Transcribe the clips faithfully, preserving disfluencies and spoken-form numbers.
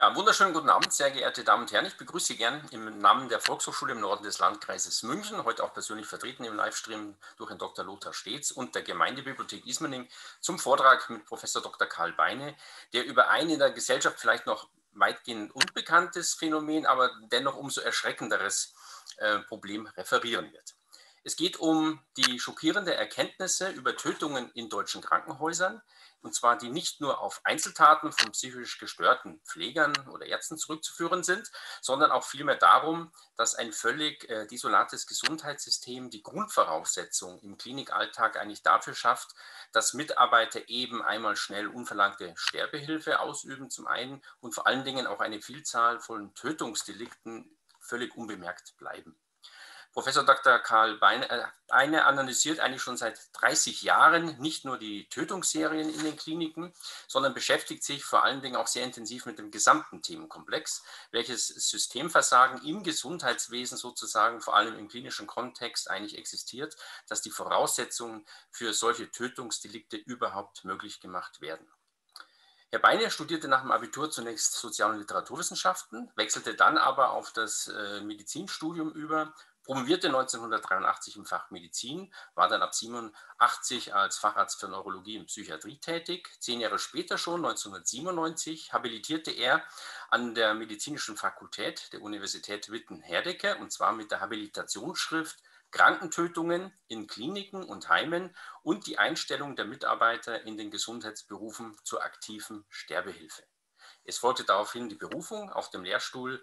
Ja, wunderschönen guten Abend, sehr geehrte Damen und Herren. Ich begrüße Sie gern im Namen der Volkshochschule im Norden des Landkreises München, heute auch persönlich vertreten im Livestream durch Herrn Doktor Lothar Steetz und der Gemeindebibliothek Ismaning zum Vortrag mit Professor Doktor Karl Beine, der über ein in der Gesellschaft vielleicht noch weitgehend unbekanntes Phänomen, aber dennoch umso erschreckenderes äh, Problem referieren wird. Es geht um die schockierende Erkenntnisse über Tötungen in deutschen Krankenhäusern, und zwar die nicht nur auf Einzeltaten von psychisch gestörten Pflegern oder Ärzten zurückzuführen sind, sondern auch vielmehr darum, dass ein völlig äh, desolates Gesundheitssystem die Grundvoraussetzung im Klinikalltag eigentlich dafür schafft, dass Mitarbeiter eben einmal schnell unverlangte Sterbehilfe ausüben zum einen und vor allen Dingen auch eine Vielzahl von Tötungsdelikten völlig unbemerkt bleiben. Professor Doktor Karl Beine äh, analysiert eigentlich schon seit dreißig Jahren nicht nur die Tötungsserien in den Kliniken, sondern beschäftigt sich vor allen Dingen auch sehr intensiv mit dem gesamten Themenkomplex, welches Systemversagen im Gesundheitswesen sozusagen, vor allem im klinischen Kontext, eigentlich existiert, dass die Voraussetzungen für solche Tötungsdelikte überhaupt möglich gemacht werden. Herr Beine studierte nach dem Abitur zunächst Sozial- und Literaturwissenschaften, wechselte dann aber auf das äh, Medizinstudium über, promovierte neunzehnhundertdreiundachtzig im Fach Medizin, war dann ab siebenundachtzig als Facharzt für Neurologie und Psychiatrie tätig. Zehn Jahre später schon, neunzehnhundertsiebenundneunzig, habilitierte er an der Medizinischen Fakultät der Universität Witten-Herdecke, und zwar mit der Habilitationsschrift Krankentötungen in Kliniken und Heimen und die Einstellung der Mitarbeiter in den Gesundheitsberufen zur aktiven Sterbehilfe. Es folgte daraufhin die Berufung auf dem Lehrstuhl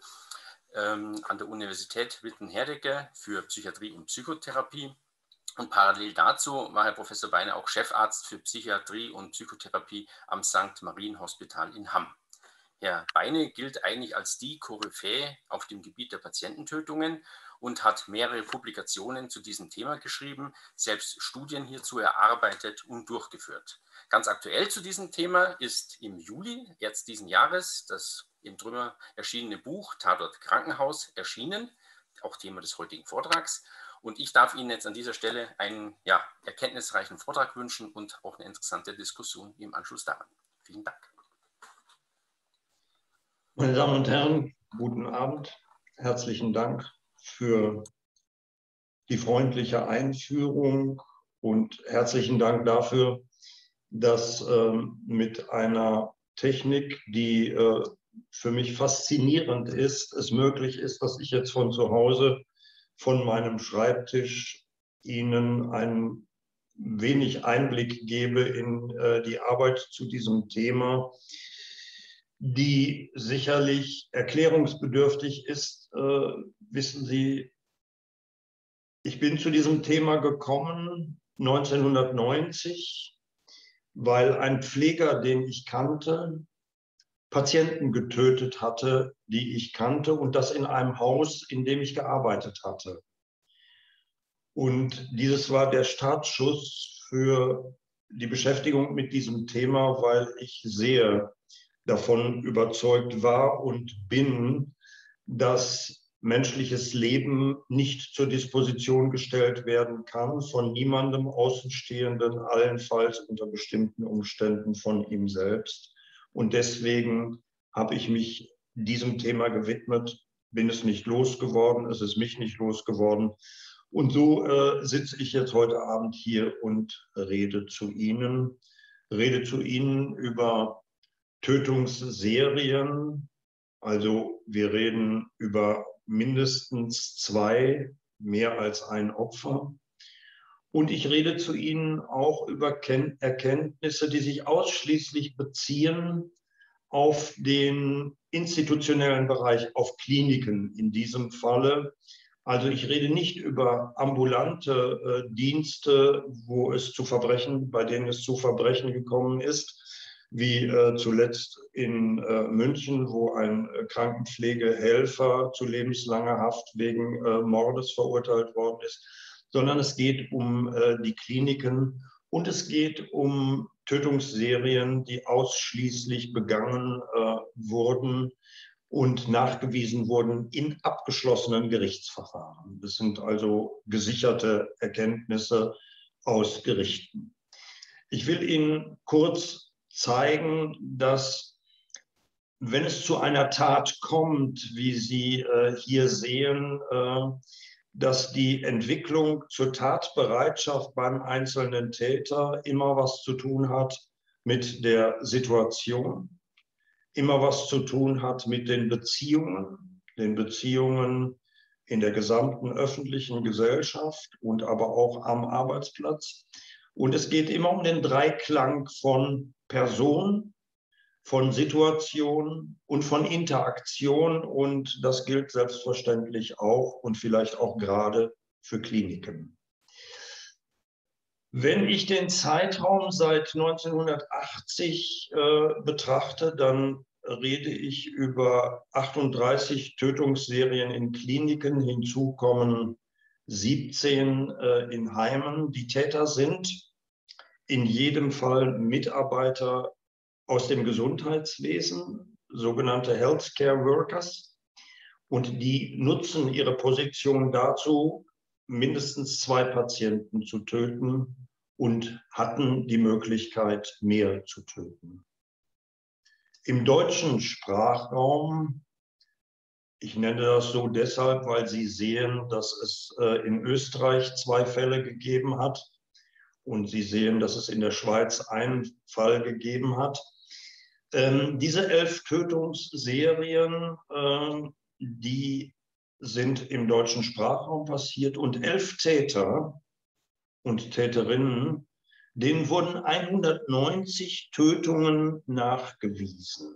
ähm, an der Universität Witten-Herdecke für Psychiatrie und Psychotherapie. Und parallel dazu war Herr Professor Beine auch Chefarzt für Psychiatrie und Psychotherapie am Sankt Marien Hospital in Hamm. Herr Beine gilt eigentlich als die Koryphäe auf dem Gebiet der Patiententötungen und hat mehrere Publikationen zu diesem Thema geschrieben, selbst Studien hierzu erarbeitet und durchgeführt. Ganz aktuell zu diesem Thema ist im Juli jetzt diesen Jahres das im Trümmer erschienene Buch Tatort Krankenhaus erschienen, auch Thema des heutigen Vortrags. Und ich darf Ihnen jetzt an dieser Stelle einen ja, erkenntnisreichen Vortrag wünschen und auch eine interessante Diskussion im Anschluss daran. Vielen Dank. Meine Damen und Herren, guten Abend. Herzlichen Dank für die freundliche Einführung und herzlichen Dank dafür, dass äh, mit einer Technik, die äh, für mich faszinierend ist, es möglich ist, dass ich jetzt von zu Hause, von meinem Schreibtisch Ihnen ein wenig Einblick gebe in äh, die Arbeit zu diesem Thema, die sicherlich erklärungsbedürftig ist. Äh, wissen Sie, ich bin zu diesem Thema gekommen neunzehnhundertneunzig, weil ein Pfleger, den ich kannte, Patienten getötet hatte, die ich kannte, und das in einem Haus, in dem ich gearbeitet hatte. Und dieses war der Startschuss für die Beschäftigung mit diesem Thema, weil ich sehr davon überzeugt war und bin, dass menschliches Leben nicht zur Disposition gestellt werden kann von niemandem Außenstehenden, allenfalls unter bestimmten Umständen von ihm selbst. Und deswegen habe ich mich diesem Thema gewidmet, bin es nicht losgeworden, es ist mich nicht losgeworden. Und so äh, sitze ich jetzt heute Abend hier und rede zu Ihnen, rede zu Ihnen über Tötungsserien. Also wir reden über mindestens zwei, mehr als ein Opfer. Und ich rede zu Ihnen auch über Erkenntnisse, die sich ausschließlich beziehen auf den institutionellen Bereich, auf Kliniken in diesem Falle. Also ich rede nicht über ambulante äh, Dienste, wo es zu Verbrechen, bei denen es zu Verbrechen gekommen ist, wie äh, zuletzt in äh, München, wo ein äh, Krankenpflegehelfer zu lebenslanger Haft wegen äh, Mordes verurteilt worden ist, sondern es geht um äh, die Kliniken und es geht um Tötungsserien, die ausschließlich begangen äh, wurden und nachgewiesen wurden in abgeschlossenen Gerichtsverfahren. Das sind also gesicherte Erkenntnisse aus Gerichten. Ich will Ihnen kurz zeigen, dass wenn es zu einer Tat kommt, wie Sie äh, hier sehen, äh, dass die Entwicklung zur Tatbereitschaft beim einzelnen Täter immer was zu tun hat mit der Situation, immer was zu tun hat mit den Beziehungen, den Beziehungen in der gesamten öffentlichen Gesellschaft und aber auch am Arbeitsplatz. Und es geht immer um den Dreiklang von Person, von Situation und von Interaktion. Und das gilt selbstverständlich auch und vielleicht auch gerade für Kliniken. Wenn ich den Zeitraum seit neunzehnhundertachtzig äh, betrachte, dann rede ich über achtunddreißig Tötungsserien in Kliniken, hinzu kommen siebzehn äh, in Heimen. Die Täter sind in jedem Fall Mitarbeiter aus dem Gesundheitswesen, sogenannte Healthcare Workers, und die nutzen ihre Position dazu, mindestens zwei Patienten zu töten und hatten die Möglichkeit, mehr zu töten. Im deutschen Sprachraum, ich nenne das so deshalb, weil Sie sehen, dass es äh, in Österreich zwei Fälle gegeben hat und Sie sehen, dass es in der Schweiz einen Fall gegeben hat. Ähm, diese elf Tötungsserien, ähm, die sind im deutschen Sprachraum passiert und elf Täter und Täterinnen, denen wurden hundertneunzig Tötungen nachgewiesen.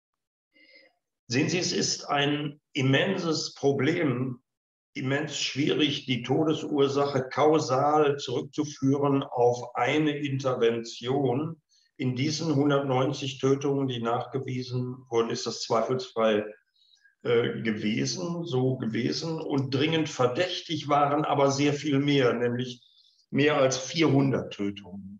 Sehen Sie, es ist ein immenses Problem, immens schwierig, die Todesursache kausal zurückzuführen auf eine Intervention. In diesen hundertneunzig Tötungen, die nachgewiesen wurden, ist das zweifelsfrei äh, gewesen, so gewesen. Und dringend verdächtig waren aber sehr viel mehr, nämlich mehr als vierhundert Tötungen.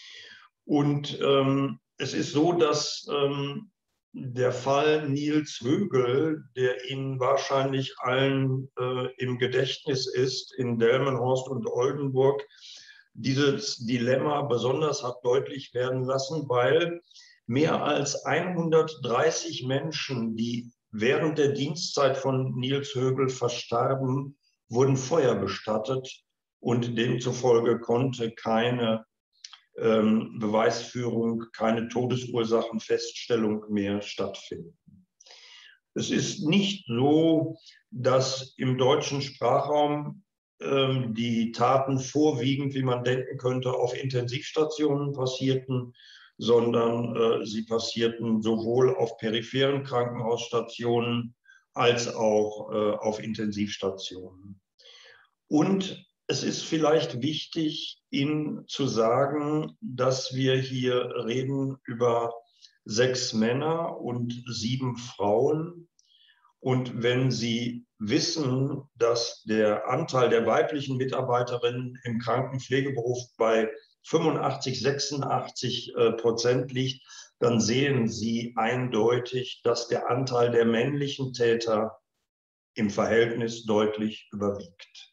Und ähm, es ist so, dass ähm, der Fall Niels Högel, der Ihnen wahrscheinlich allen äh, im Gedächtnis ist, in Delmenhorst und Oldenburg, dieses Dilemma besonders hat deutlich werden lassen, weil mehr als hundertdreißig Menschen, die während der Dienstzeit von Niels Högel verstarben, wurden feuerbestattet und demzufolge konnte keine ähm, Beweisführung, keine Todesursachenfeststellung mehr stattfinden. Es ist nicht so, dass im deutschen Sprachraum ähm, die Taten vorwiegend, wie man denken könnte, auf Intensivstationen passierten, sondern äh, sie passierten sowohl auf peripheren Krankenhausstationen als auch äh, auf Intensivstationen. Und es ist vielleicht wichtig, Ihnen zu sagen, dass wir hier reden über sechs Männer und sieben Frauen. Und wenn Sie wissen, dass der Anteil der weiblichen Mitarbeiterinnen im Krankenpflegeberuf bei fünfundachtzig, sechsundachtzig Prozent liegt, dann sehen Sie eindeutig, dass der Anteil der männlichen Täter im Verhältnis deutlich überwiegt.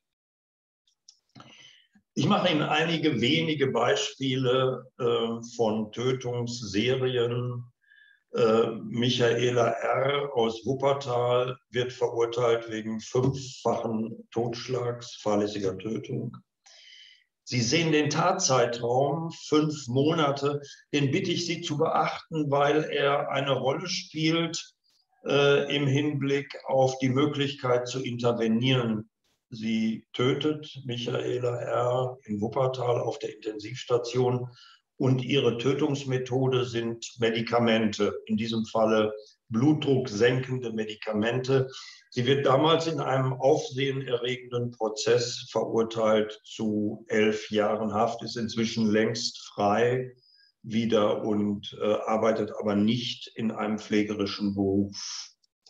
Ich mache Ihnen einige wenige Beispiele äh, von Tötungsserien. Äh, Michaela R. aus Wuppertal wird verurteilt wegen fünffachen Totschlags, fahrlässiger Tötung. Sie sehen den Tatzeitraum, fünf Monate. Den bitte ich Sie zu beachten, weil er eine Rolle spielt äh, im Hinblick auf die Möglichkeit zu intervenieren. Sie tötet Michaela R. in Wuppertal auf der Intensivstation und ihre Tötungsmethode sind Medikamente, in diesem Falle blutdrucksenkende Medikamente. Sie wird damals in einem aufsehenerregenden Prozess verurteilt zu elf Jahren Haft, ist inzwischen längst frei wieder und äh, arbeitet aber nicht in einem pflegerischen Beruf.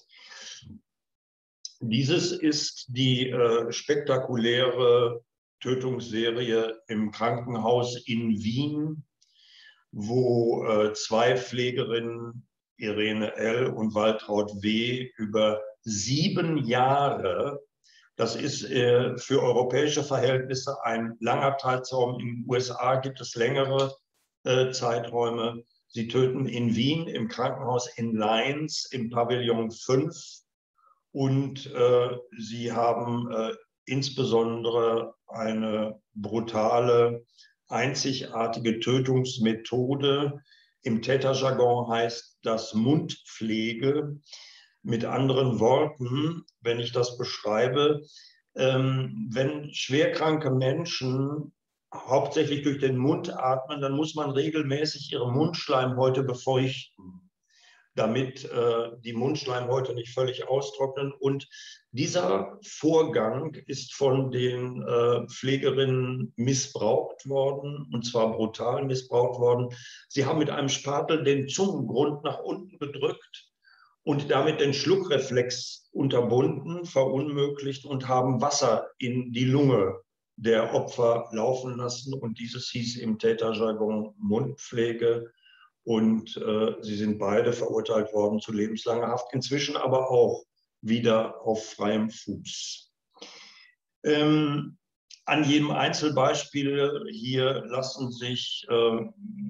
Dieses ist die äh, spektakuläre Tötungsserie im Krankenhaus in Wien, wo äh, zwei Pflegerinnen, Irene L. und Waltraud W., über sieben Jahre, das ist äh, für europäische Verhältnisse ein langer Zeitraum, in den U S A gibt es längere äh, Zeiträume, Sie töten in Wien im Krankenhaus in Leins im Pavillon fünf und äh, sie haben äh, insbesondere eine brutale, einzigartige Tötungsmethode. Im Täterjargon heißt das Mundpflege. Mit anderen Worten, wenn ich das beschreibe, ähm, wenn schwerkranke Menschen hauptsächlich durch den Mund atmen, dann muss man regelmäßig ihre Mundschleimhäute befeuchten, damit äh, die Mundschleimhäute nicht völlig austrocknen. Und dieser Vorgang ist von den äh, Pflegerinnen missbraucht worden, und zwar brutal missbraucht worden. Sie haben mit einem Spatel den Zungengrund nach unten gedrückt und damit den Schluckreflex unterbunden, verunmöglicht und haben Wasser in die Lunge der Opfer laufen lassen. Und dieses hieß im Täterjargon Mundpflege. Und äh, sie sind beide verurteilt worden zu lebenslanger Haft, inzwischen aber auch wieder auf freiem Fuß. Ähm, an jedem Einzelbeispiel hier lassen sich äh,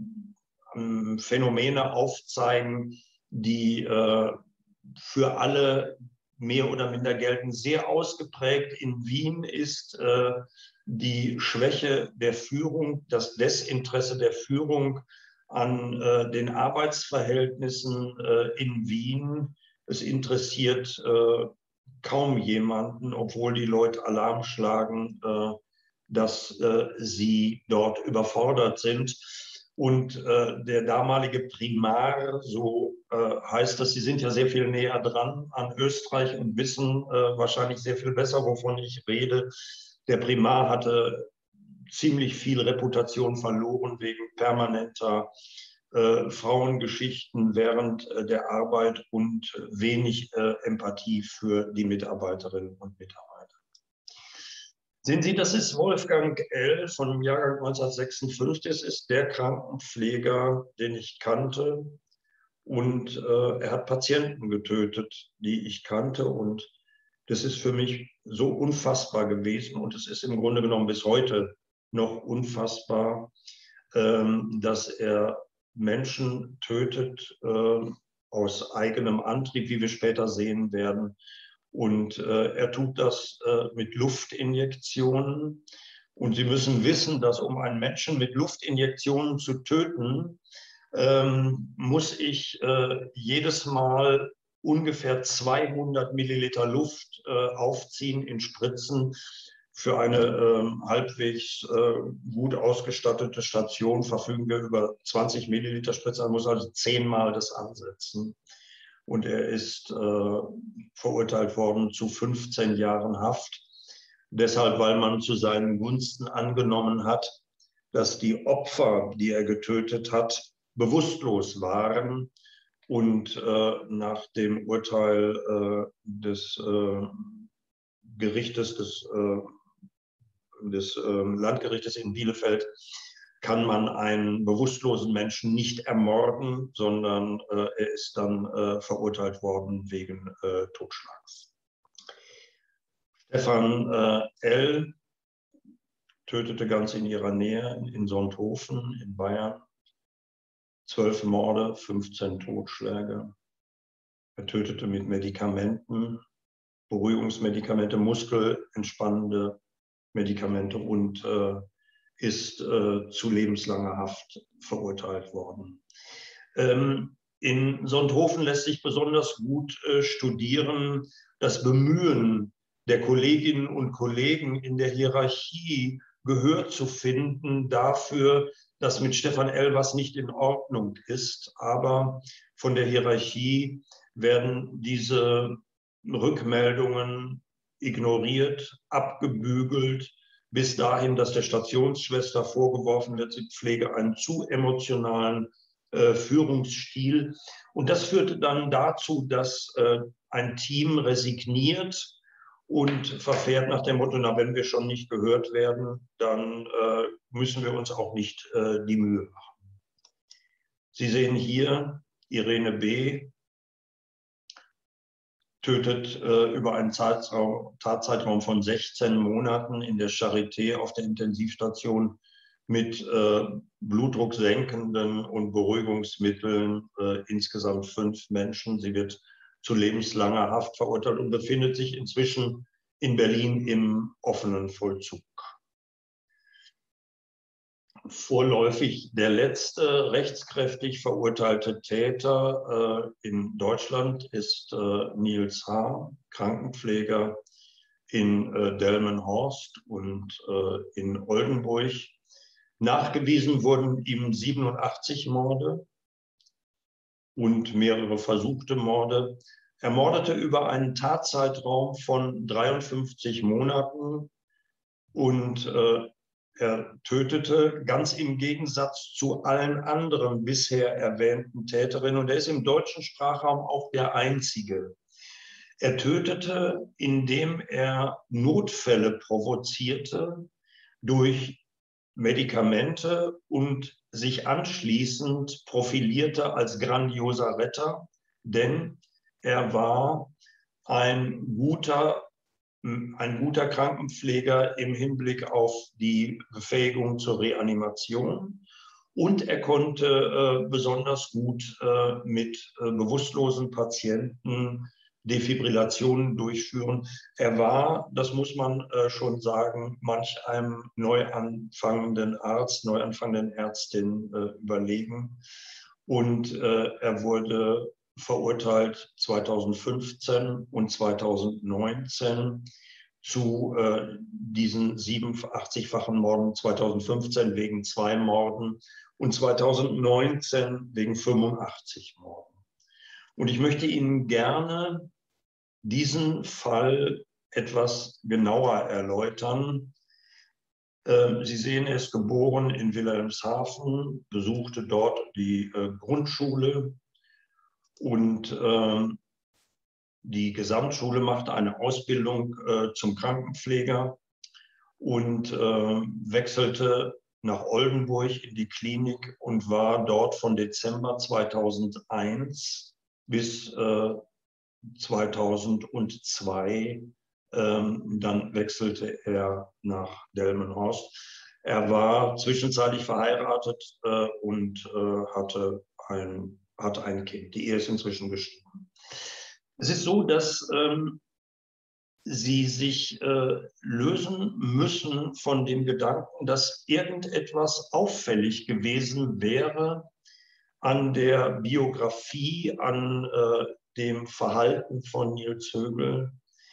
Phänomene aufzeigen, die äh, für alle mehr oder minder gelten. Sehr ausgeprägt in Wien ist äh, die Schwäche der Führung, das Desinteresse der Führung an äh, den Arbeitsverhältnissen äh, in Wien. Es interessiert äh, kaum jemanden, obwohl die Leute Alarm schlagen, äh, dass äh, sie dort überfordert sind. Und äh, der damalige Primar, so äh, heißt es, Sie sind ja sehr viel näher dran an Österreich und wissen äh, wahrscheinlich sehr viel besser, wovon ich rede. Der Primar hatte ziemlich viel Reputation verloren wegen permanenter äh, Frauengeschichten während äh, der Arbeit und wenig äh, Empathie für die Mitarbeiterinnen und Mitarbeiter. Sehen Sie, das ist Wolfgang L. von dem Jahrgang neunzehnhundertsechsundfünfzig. Das ist der Krankenpfleger, den ich kannte. Und äh, er hat Patienten getötet, die ich kannte. Und das ist für mich so unfassbar gewesen. Und es ist im Grunde genommen bis heute noch unfassbar, ähm, dass er Menschen tötet äh, aus eigenem Antrieb, wie wir später sehen werden. Und äh, er tut das äh, mit Luftinjektionen. Und Sie müssen wissen, dass um einen Menschen mit Luftinjektionen zu töten, ähm, muss ich äh, jedes Mal ungefähr zweihundert Milliliter Luft äh, aufziehen in Spritzen. Für eine äh, halbwegs äh, gut ausgestattete Station verfügen wir über zwanzig Milliliter Spritze. Man muss also zehnmal das ansetzen. Und er ist äh, verurteilt worden zu fünfzehn Jahren Haft. Deshalb, weil man zu seinen Gunsten angenommen hat, dass die Opfer, die er getötet hat, bewusstlos waren. Und äh, nach dem Urteil äh, des äh, Gerichtes, des, äh, des äh, Landgerichtes in Bielefeld, kann man einen bewusstlosen Menschen nicht ermorden, sondern äh, er ist dann äh, verurteilt worden wegen äh, Totschlags. Stefan äh, L. tötete ganz in ihrer Nähe in Sonthofen in Bayern. Zwölf Morde, fünfzehn Totschläge. Er tötete mit Medikamenten, Beruhigungsmedikamente, muskelentspannende Medikamente und äh, ist äh, zu lebenslanger Haft verurteilt worden. Ähm, in Sonthofen lässt sich besonders gut äh, studieren das Bemühen der Kolleginnen und Kollegen in der Hierarchie Gehör zu finden dafür, dass mit Stefan L. was nicht in Ordnung ist. Aber von der Hierarchie werden diese Rückmeldungen ignoriert, abgebügelt, bis dahin, dass der Stationsschwester vorgeworfen wird, sie pflege einen zu emotionalen äh, Führungsstil. Und das führte dann dazu, dass äh, ein Team resigniert und verfährt nach dem Motto, na, wenn wir schon nicht gehört werden, dann äh, müssen wir uns auch nicht äh, die Mühe machen. Sie sehen hier Irene B. tötet äh, über einen Zeitraum, Tatzeitraum von sechzehn Monaten in der Charité auf der Intensivstation mit äh, blutdrucksenkenden und Beruhigungsmitteln, äh, insgesamt fünf Menschen. Sie wird zu lebenslanger Haft verurteilt und befindet sich inzwischen in Berlin im offenen Vollzug. Vorläufig der letzte rechtskräftig verurteilte Täter äh, in Deutschland ist äh, Nils H., Krankenpfleger in äh, Delmenhorst und äh, in Oldenburg. Nachgewiesen wurden ihm siebenundachtzig Morde und mehrere versuchte Morde. Er mordete über einen Tatzeitraum von dreiundfünfzig Monaten und äh, er tötete ganz im Gegensatz zu allen anderen bisher erwähnten Täterinnen, und er ist im deutschen Sprachraum auch der einzige. Er tötete, indem er Notfälle provozierte durch Medikamente und sich anschließend profilierte als grandioser Retter, denn er war ein guter, ein guter Krankenpfleger im Hinblick auf die Befähigung zur Reanimation, und er konnte äh, besonders gut äh, mit äh, bewusstlosen Patienten Defibrillationen durchführen. Er war, das muss man äh, schon sagen, manch einem neu anfangenden Arzt, neu anfangenden Ärztin äh, überlegen. Und äh, er wurde verurteilt zweitausendfünfzehn und zweitausendneunzehn zu äh, diesen siebenundachtzig-fachen Morden, zweitausendfünfzehn wegen zwei Morden und zweitausendneunzehn wegen fünfundachtzig Morden. Und ich möchte Ihnen gerne diesen Fall etwas genauer erläutern. Ähm, Sie sehen, er ist geboren in Wilhelmshaven, besuchte dort die äh, Grundschule und äh, die Gesamtschule, machte eine Ausbildung äh, zum Krankenpfleger und äh, wechselte nach Oldenburg in die Klinik und war dort von Dezember zweitausendeins bis äh, zweitausendzwei. Ähm, dann wechselte er nach Delmenhorst. Er war zwischenzeitlich verheiratet äh, und äh, hatte, ein, hatte ein Kind. Die Ehe ist inzwischen geschieden. Es ist so, dass ähm, Sie sich äh, lösen müssen von dem Gedanken, dass irgendetwas auffällig gewesen wäre an der Biografie, an äh, dem Verhalten von Nils Högel.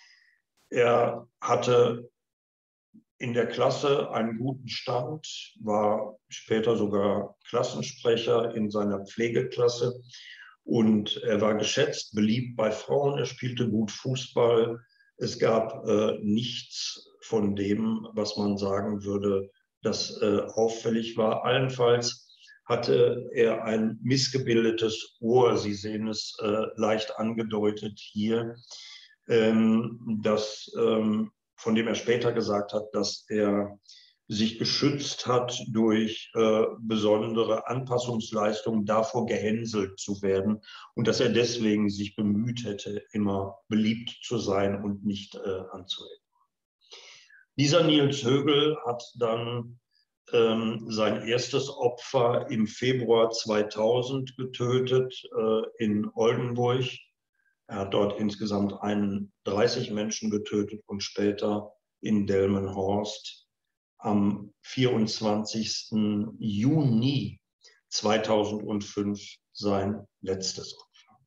Er hatte in der Klasse einen guten Stand, war später sogar Klassensprecher in seiner Pflegeklasse und er war geschätzt, beliebt bei Frauen, er spielte gut Fußball. Es gab äh, nichts von dem, was man sagen würde, das äh, auffällig war. Allenfalls hatte er ein missgebildetes Ohr. Sie sehen es äh, leicht angedeutet hier, ähm, das, ähm, von dem er später gesagt hat, dass er sich geschützt hat durch äh, besondere Anpassungsleistungen, davor gehänselt zu werden und dass er deswegen sich bemüht hätte, immer beliebt zu sein und nicht äh, anzuecken. Dieser Nils Högel hat dann ähm, sein erstes Opfer im Februar zweitausend getötet äh, in Oldenburg. Er hat dort insgesamt einunddreißig Menschen getötet und später in Delmenhorst am vierundzwanzigsten Juni zweitausendfünf sein letztes Opfer.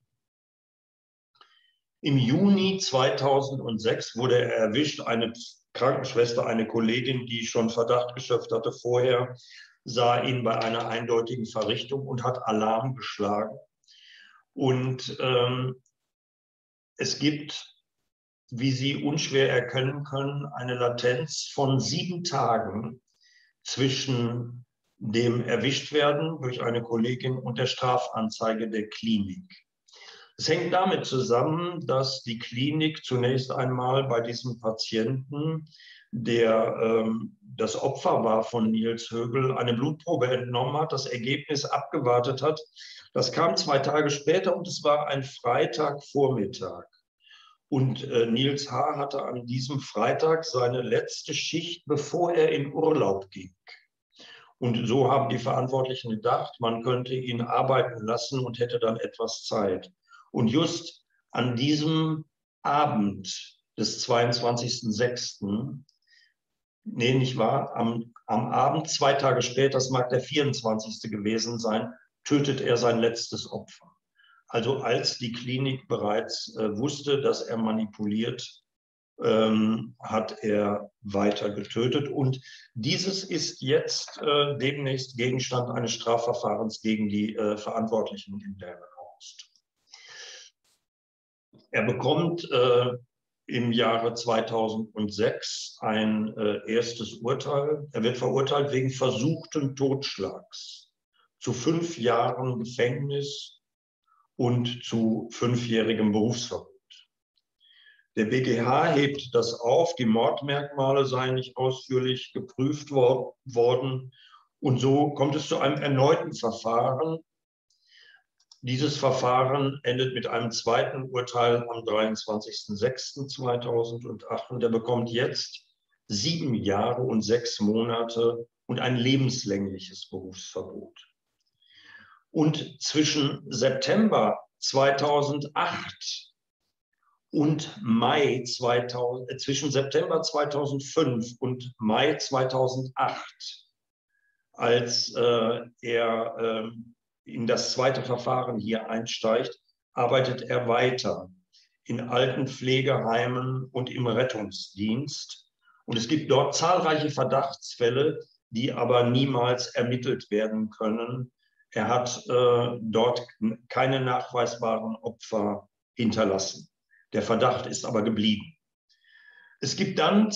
Im Juni zweitausendsechs wurde er erwischt. Eine Krankenschwester, eine Kollegin, die schon Verdacht geschöpft hatte vorher, sah ihn bei einer eindeutigen Verrichtung und hat Alarm geschlagen. Und ähm, es gibt, wie Sie unschwer erkennen können, eine Latenz von sieben Tagen zwischen dem Erwischtwerden durch eine Kollegin und der Strafanzeige der Klinik. Es hängt damit zusammen, dass die Klinik zunächst einmal bei diesem Patienten, der ähm, das Opfer war von Nils Högel, eine Blutprobe entnommen hat, das Ergebnis abgewartet hat. Das kam zwei Tage später und es war ein Freitagvormittag. Und äh, Nils H. hatte an diesem Freitag seine letzte Schicht, bevor er in Urlaub ging. Und so haben die Verantwortlichen gedacht, man könnte ihn arbeiten lassen und hätte dann etwas Zeit. Und just an diesem Abend des zweiundzwanzigsten sechsten, nee, nicht wahr, am, am Abend, zwei Tage später, das mag der vierundzwanzigste gewesen sein, tötet er sein letztes Opfer. Also als die Klinik bereits äh, wusste, dass er manipuliert, ähm, hat er weiter getötet. Und dieses ist jetzt äh, demnächst Gegenstand eines Strafverfahrens gegen die äh, Verantwortlichen in Delmenhorst. Er bekommt äh, im Jahre zweitausendsechs ein äh, erstes Urteil. Er wird verurteilt wegen versuchten Totschlags zu fünf Jahren Gefängnis und zu fünfjährigem Berufsverbot. Der B G H hebt das auf, die Mordmerkmale seien nicht ausführlich geprüft wor worden. Und so kommt es zu einem erneuten Verfahren. Dieses Verfahren endet mit einem zweiten Urteil am dreiundzwanzigsten sechsten zweitausendacht. Und er bekommt jetzt sieben Jahre und sechs Monate und ein lebenslängliches Berufsverbot. Und zwischen September zweitausendacht und Mai zweitausend, äh, zwischen September zweitausendfünf und Mai zweitausendacht, als äh, er äh, in das zweite Verfahren hier einsteigt, arbeitet er weiter in Altenpflegeheimen und im Rettungsdienst. Und es gibt dort zahlreiche Verdachtsfälle, die aber niemals ermittelt werden können. Er hat äh, dort keine nachweisbaren Opfer hinterlassen. Der Verdacht ist aber geblieben. Es gibt dann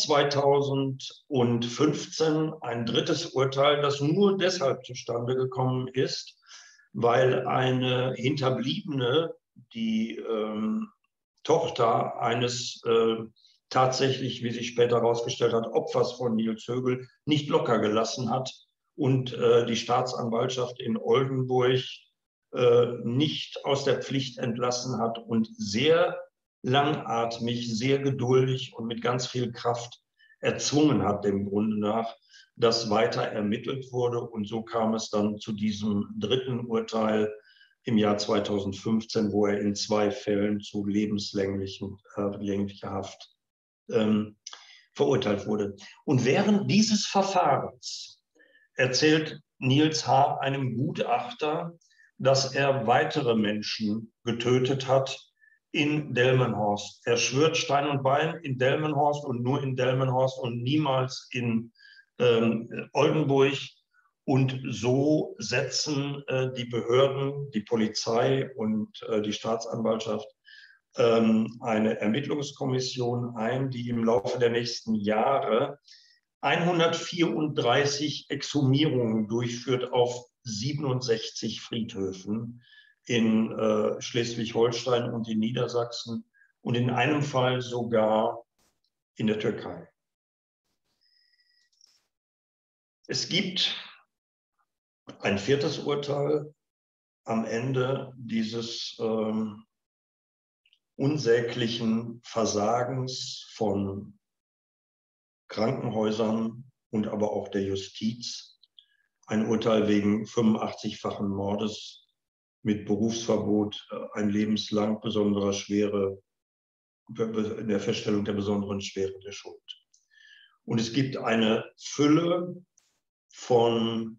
zweitausendfünfzehn ein drittes Urteil, das nur deshalb zustande gekommen ist, weil eine Hinterbliebene, die ähm, Tochter eines äh, tatsächlich, wie sich später herausgestellt hat, Opfers von Nils Högel, nicht locker gelassen hat und äh, die Staatsanwaltschaft in Oldenburg äh, nicht aus der Pflicht entlassen hat und sehr langatmig, sehr geduldig und mit ganz viel Kraft erzwungen hat, dem Grunde nach, dass weiter ermittelt wurde. Und so kam es dann zu diesem dritten Urteil im Jahr zweitausendfünfzehn, wo er in zwei Fällen zu lebenslänglicher äh, Haft ähm, verurteilt wurde. Und während dieses Verfahrens erzählt Nils H. einem Gutachter, dass er weitere Menschen getötet hat in Delmenhorst. Er schwört Stein und Bein in Delmenhorst und nur in Delmenhorst und niemals in ähm, Oldenburg. Und so setzen äh, die Behörden, die Polizei und äh, die Staatsanwaltschaft ähm, eine Ermittlungskommission ein, die im Laufe der nächsten Jahre hundertvierunddreißig Exhumierungen durchführt auf siebenundsechzig Friedhöfen in äh, Schleswig-Holstein und in Niedersachsen und in einem Fall sogar in der Türkei. Es gibt ein viertes Urteil am Ende dieses ähm, unsäglichen Versagens von Krankenhäusern und aber auch der Justiz. Ein Urteil wegen fünfundachtzigfachen Mordes mit Berufsverbot, ein lebenslang besonderer Schwere, in der Feststellung der besonderen Schwere der Schuld. Und es gibt eine Fülle von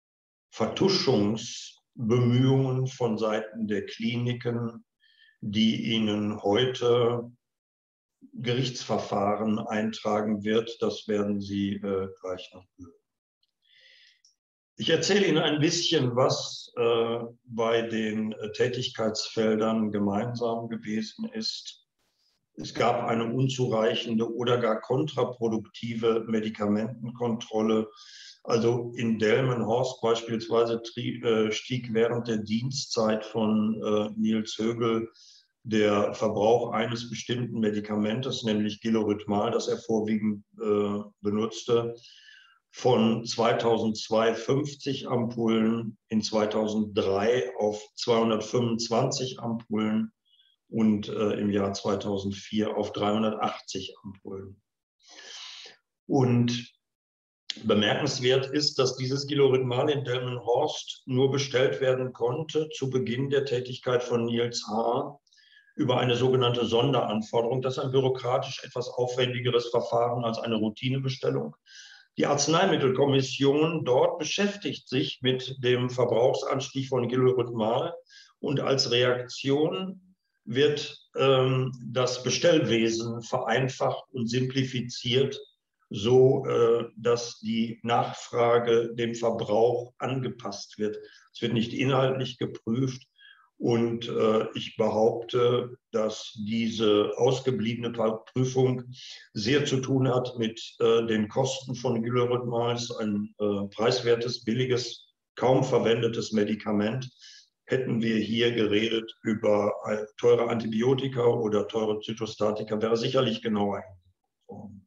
Vertuschungsbemühungen von Seiten der Kliniken, die ihnen heute Gerichtsverfahren eintragen wird. Das werden Sie äh, gleich noch hören. Ich erzähle Ihnen ein bisschen, was äh, bei den äh, Tätigkeitsfeldern gemeinsam gewesen ist. Es gab eine unzureichende oder gar kontraproduktive Medikamentenkontrolle. Also in Delmenhorst beispielsweise äh, stieg während der Dienstzeit von äh, Nils Högel der Verbrauch eines bestimmten Medikamentes, nämlich Gilorhythmal, das er vorwiegend äh, benutzte, von zweitausendzwei fünfzig Ampullen in zweitausenddrei auf zweihundertfünfundzwanzig Ampullen und äh, im Jahr zweitausendvier auf dreihundertachtzig Ampullen. Und Bemerkenswert ist, dass dieses Gilorhythmal in Delmenhorst nur bestellt werden konnte zu Beginn der Tätigkeit von Niels Haar über eine sogenannte Sonderanforderung. Das ist ein bürokratisch etwas aufwendigeres Verfahren als eine Routinebestellung. Die Arzneimittelkommission dort beschäftigt sich mit dem Verbrauchsanstieg von Gilorhythmal und als Reaktion wird ähm, das Bestellwesen vereinfacht und simplifiziert, so äh, dass die Nachfrage dem Verbrauch angepasst wird. Es wird nicht inhaltlich geprüft. Und äh, ich behaupte, dass diese ausgebliebene Prüfung sehr zu tun hat mit äh, den Kosten von Gilorhythmal. Es ist ein äh, preiswertes, billiges, kaum verwendetes Medikament. Hätten wir hier geredet über äh, teure Antibiotika oder teure Zytostatika, wäre sicherlich genauer hingekommen.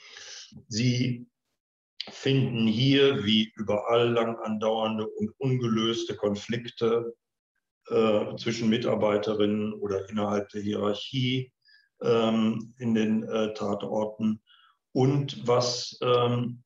Sie finden hier, wie überall, lang andauernde und ungelöste Konflikte äh, zwischen Mitarbeiterinnen oder innerhalb der Hierarchie ähm, in den äh, Tatorten. Und was ähm,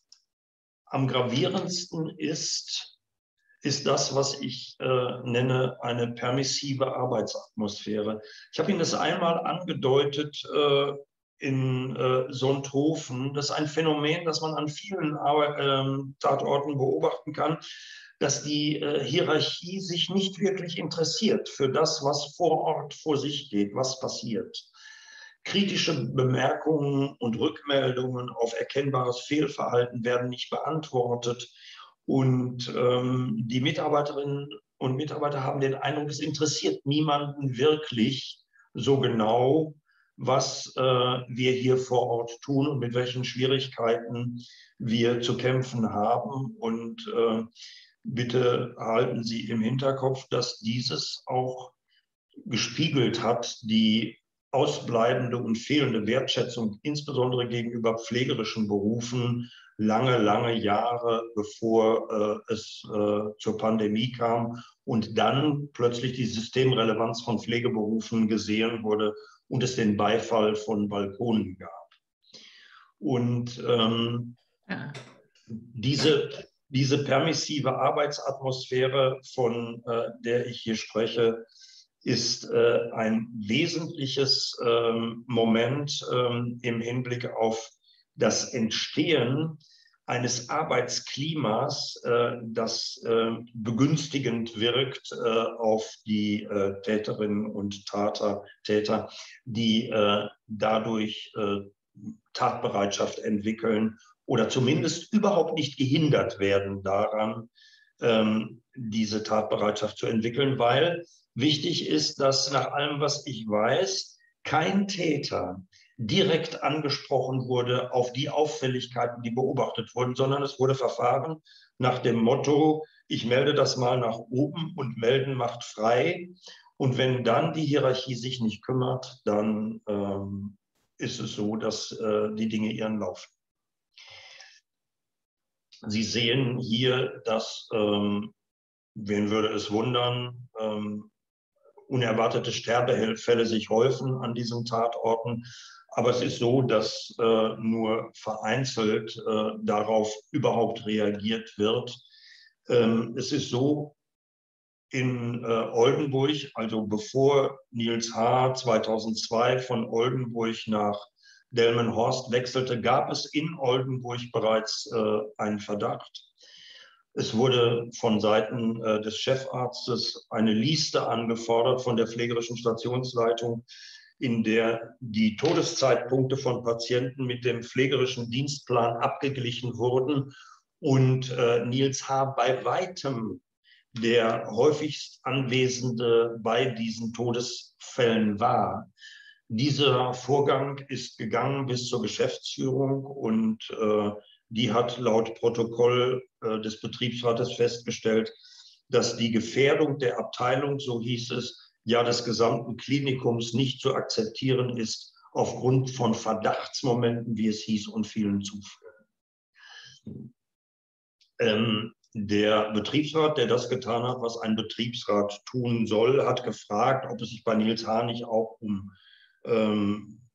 am gravierendsten ist, ist das, was ich äh, nenne, eine permissive Arbeitsatmosphäre. Ich habe Ihnen das einmal angedeutet äh, in äh, Sonthofen. Das ist ein Phänomen, das man an vielen Ar äh, Tatorten beobachten kann, dass die äh, Hierarchie sich nicht wirklich interessiert für das, was vor Ort vor sich geht, was passiert. Kritische Bemerkungen und Rückmeldungen auf erkennbares Fehlverhalten werden nicht beantwortet. Und ähm, die Mitarbeiterinnen und Mitarbeiter haben den Eindruck, es interessiert niemanden wirklich so genau, was äh, wir hier vor Ort tun und mit welchen Schwierigkeiten wir zu kämpfen haben. Und äh, bitte halten Sie im Hinterkopf, dass dieses auch gespiegelt hat, die ausbleibende und fehlende Wertschätzung, insbesondere gegenüber pflegerischen Berufen, lange, lange Jahre bevor äh, es äh, zur Pandemie kam und dann plötzlich die Systemrelevanz von Pflegeberufen gesehen wurde und es den Beifall von Balkonen gab. Und ähm, ja. diese, diese permissive Arbeitsatmosphäre, von äh, der ich hier spreche, ist äh, ein wesentliches ähm, Moment ähm, im Hinblick auf das Entstehen eines Arbeitsklimas, äh, das äh, begünstigend wirkt äh, auf die äh, Täterinnen und Tater, Täter, die äh, dadurch äh, Tatbereitschaft entwickeln oder zumindest überhaupt nicht gehindert werden daran, ähm, diese Tatbereitschaft zu entwickeln, weil wichtig ist, dass nach allem, was ich weiß, kein Täter direkt angesprochen wurde auf die Auffälligkeiten, die beobachtet wurden, sondern es wurde verfahren nach dem Motto, ich melde das mal nach oben und melden macht frei. Und wenn dann die Hierarchie sich nicht kümmert, dann ähm, ist es so, dass äh, die Dinge ihren Lauf. Sie sehen hier, dass, ähm, wen würde es wundern, ähm, unerwartete Sterbefälle sich häufen an diesen Tatorten. Aber es ist so, dass äh, nur vereinzelt äh, darauf überhaupt reagiert wird. Ähm, es ist so, in äh, Oldenburg, also bevor Niels Haar zweitausendzwei von Oldenburg nach Delmenhorst wechselte, gab es in Oldenburg bereits äh, einen Verdacht. Es wurde von Seiten äh, des Chefarztes eine Liste angefordert von der pflegerischen Stationsleitung, in der die Todeszeitpunkte von Patienten mit dem pflegerischen Dienstplan abgeglichen wurden und äh, Niels Haar bei weitem der häufigst Anwesende bei diesen Todesfällen war. Dieser Vorgang ist gegangen bis zur Geschäftsführung und äh, die hat laut Protokoll äh, des Betriebsrates festgestellt, dass die Gefährdung der Abteilung, so hieß es, ja des gesamten Klinikums nicht zu akzeptieren ist, aufgrund von Verdachtsmomenten, wie es hieß, und vielen Zufällen. Ähm, Der Betriebsrat, der das getan hat, was ein Betriebsrat tun soll, hat gefragt, ob es sich bei Niels Haar nicht auch um ähm,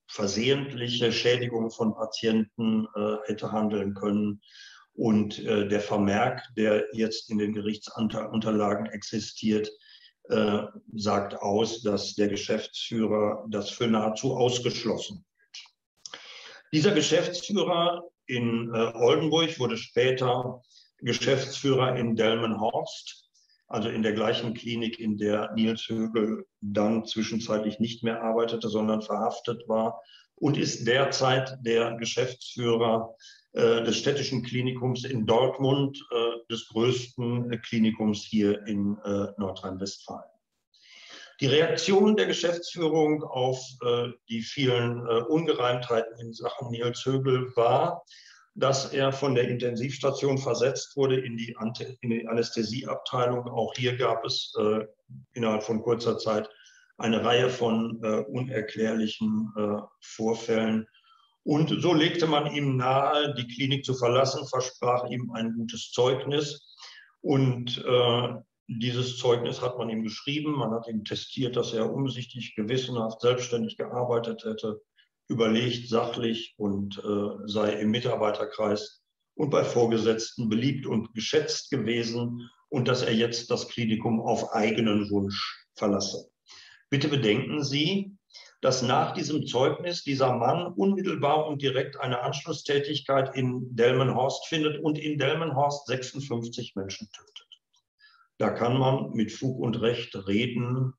versehentliche Schädigung von Patienten äh, hätte handeln können. Und äh, der Vermerk, der jetzt in den Gerichtsunterlagen existiert, äh, sagt aus, dass der Geschäftsführer das für nahezu ausgeschlossen hält. Dieser Geschäftsführer in äh, Oldenburg wurde später Geschäftsführer in Delmenhorst, also in der gleichen Klinik, in der Nils Högel dann zwischenzeitlich nicht mehr arbeitete, sondern verhaftet war, und ist derzeit der Geschäftsführer äh, des städtischen Klinikums in Dortmund, äh, des größten äh, Klinikums hier in äh, Nordrhein-Westfalen. Die Reaktion der Geschäftsführung auf äh, die vielen äh, Ungereimtheiten in Sachen Nils Högel war, dass er von der Intensivstation versetzt wurde in die, in die Anästhesieabteilung. Auch hier gab es äh, innerhalb von kurzer Zeit eine Reihe von äh, unerklärlichen äh, Vorfällen. Und so legte man ihm nahe, die Klinik zu verlassen, versprach ihm ein gutes Zeugnis. Und äh, dieses Zeugnis hat man ihm geschrieben. Man hat ihm testiert, dass er umsichtig, gewissenhaft, selbstständig gearbeitet hätte, überlegt, sachlich und äh, sei im Mitarbeiterkreis und bei Vorgesetzten beliebt und geschätzt gewesen und dass er jetzt das Klinikum auf eigenen Wunsch verlasse. Bitte bedenken Sie, dass nach diesem Zeugnis dieser Mann unmittelbar und direkt eine Anschlusstätigkeit in Delmenhorst findet und in Delmenhorst sechsundfünfzig Menschen tötet. Da kann man mit Fug und Recht reden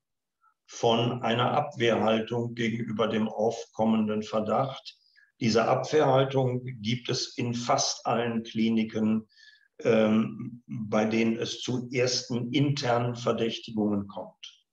von einer Abwehrhaltung gegenüber dem aufkommenden Verdacht. Diese Abwehrhaltung gibt es in fast allen Kliniken, ähm, bei denen es zu ersten internen Verdächtigungen kommt.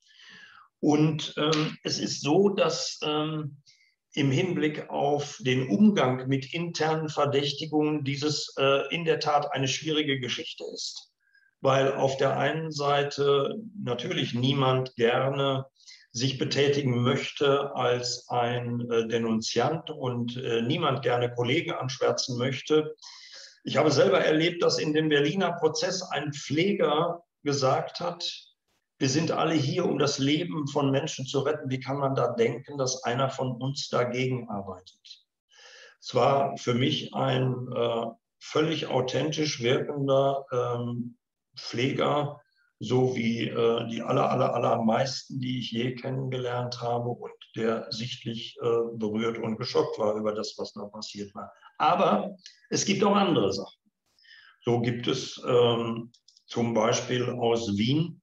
Und ähm, es ist so, dass ähm, im Hinblick auf den Umgang mit internen Verdächtigungen dieses äh, in der Tat eine schwierige Geschichte ist. Weil auf der einen Seite natürlich niemand gerne sich betätigen möchte als ein äh, Denunziant und äh, niemand gerne Kollegen anschwärzen möchte. Ich habe selber erlebt, dass in dem Berliner Prozess ein Pfleger gesagt hat, wir sind alle hier, um das Leben von Menschen zu retten. Wie kann man da denken, dass einer von uns dagegen arbeitet? Es war für mich ein äh, völlig authentisch wirkender ähm, Pfleger, so wie äh, die aller, aller, allermeisten, die ich je kennengelernt habe und der sichtlich äh, berührt und geschockt war über das, was da passiert war. Aber es gibt auch andere Sachen. So gibt es ähm, zum Beispiel aus Wien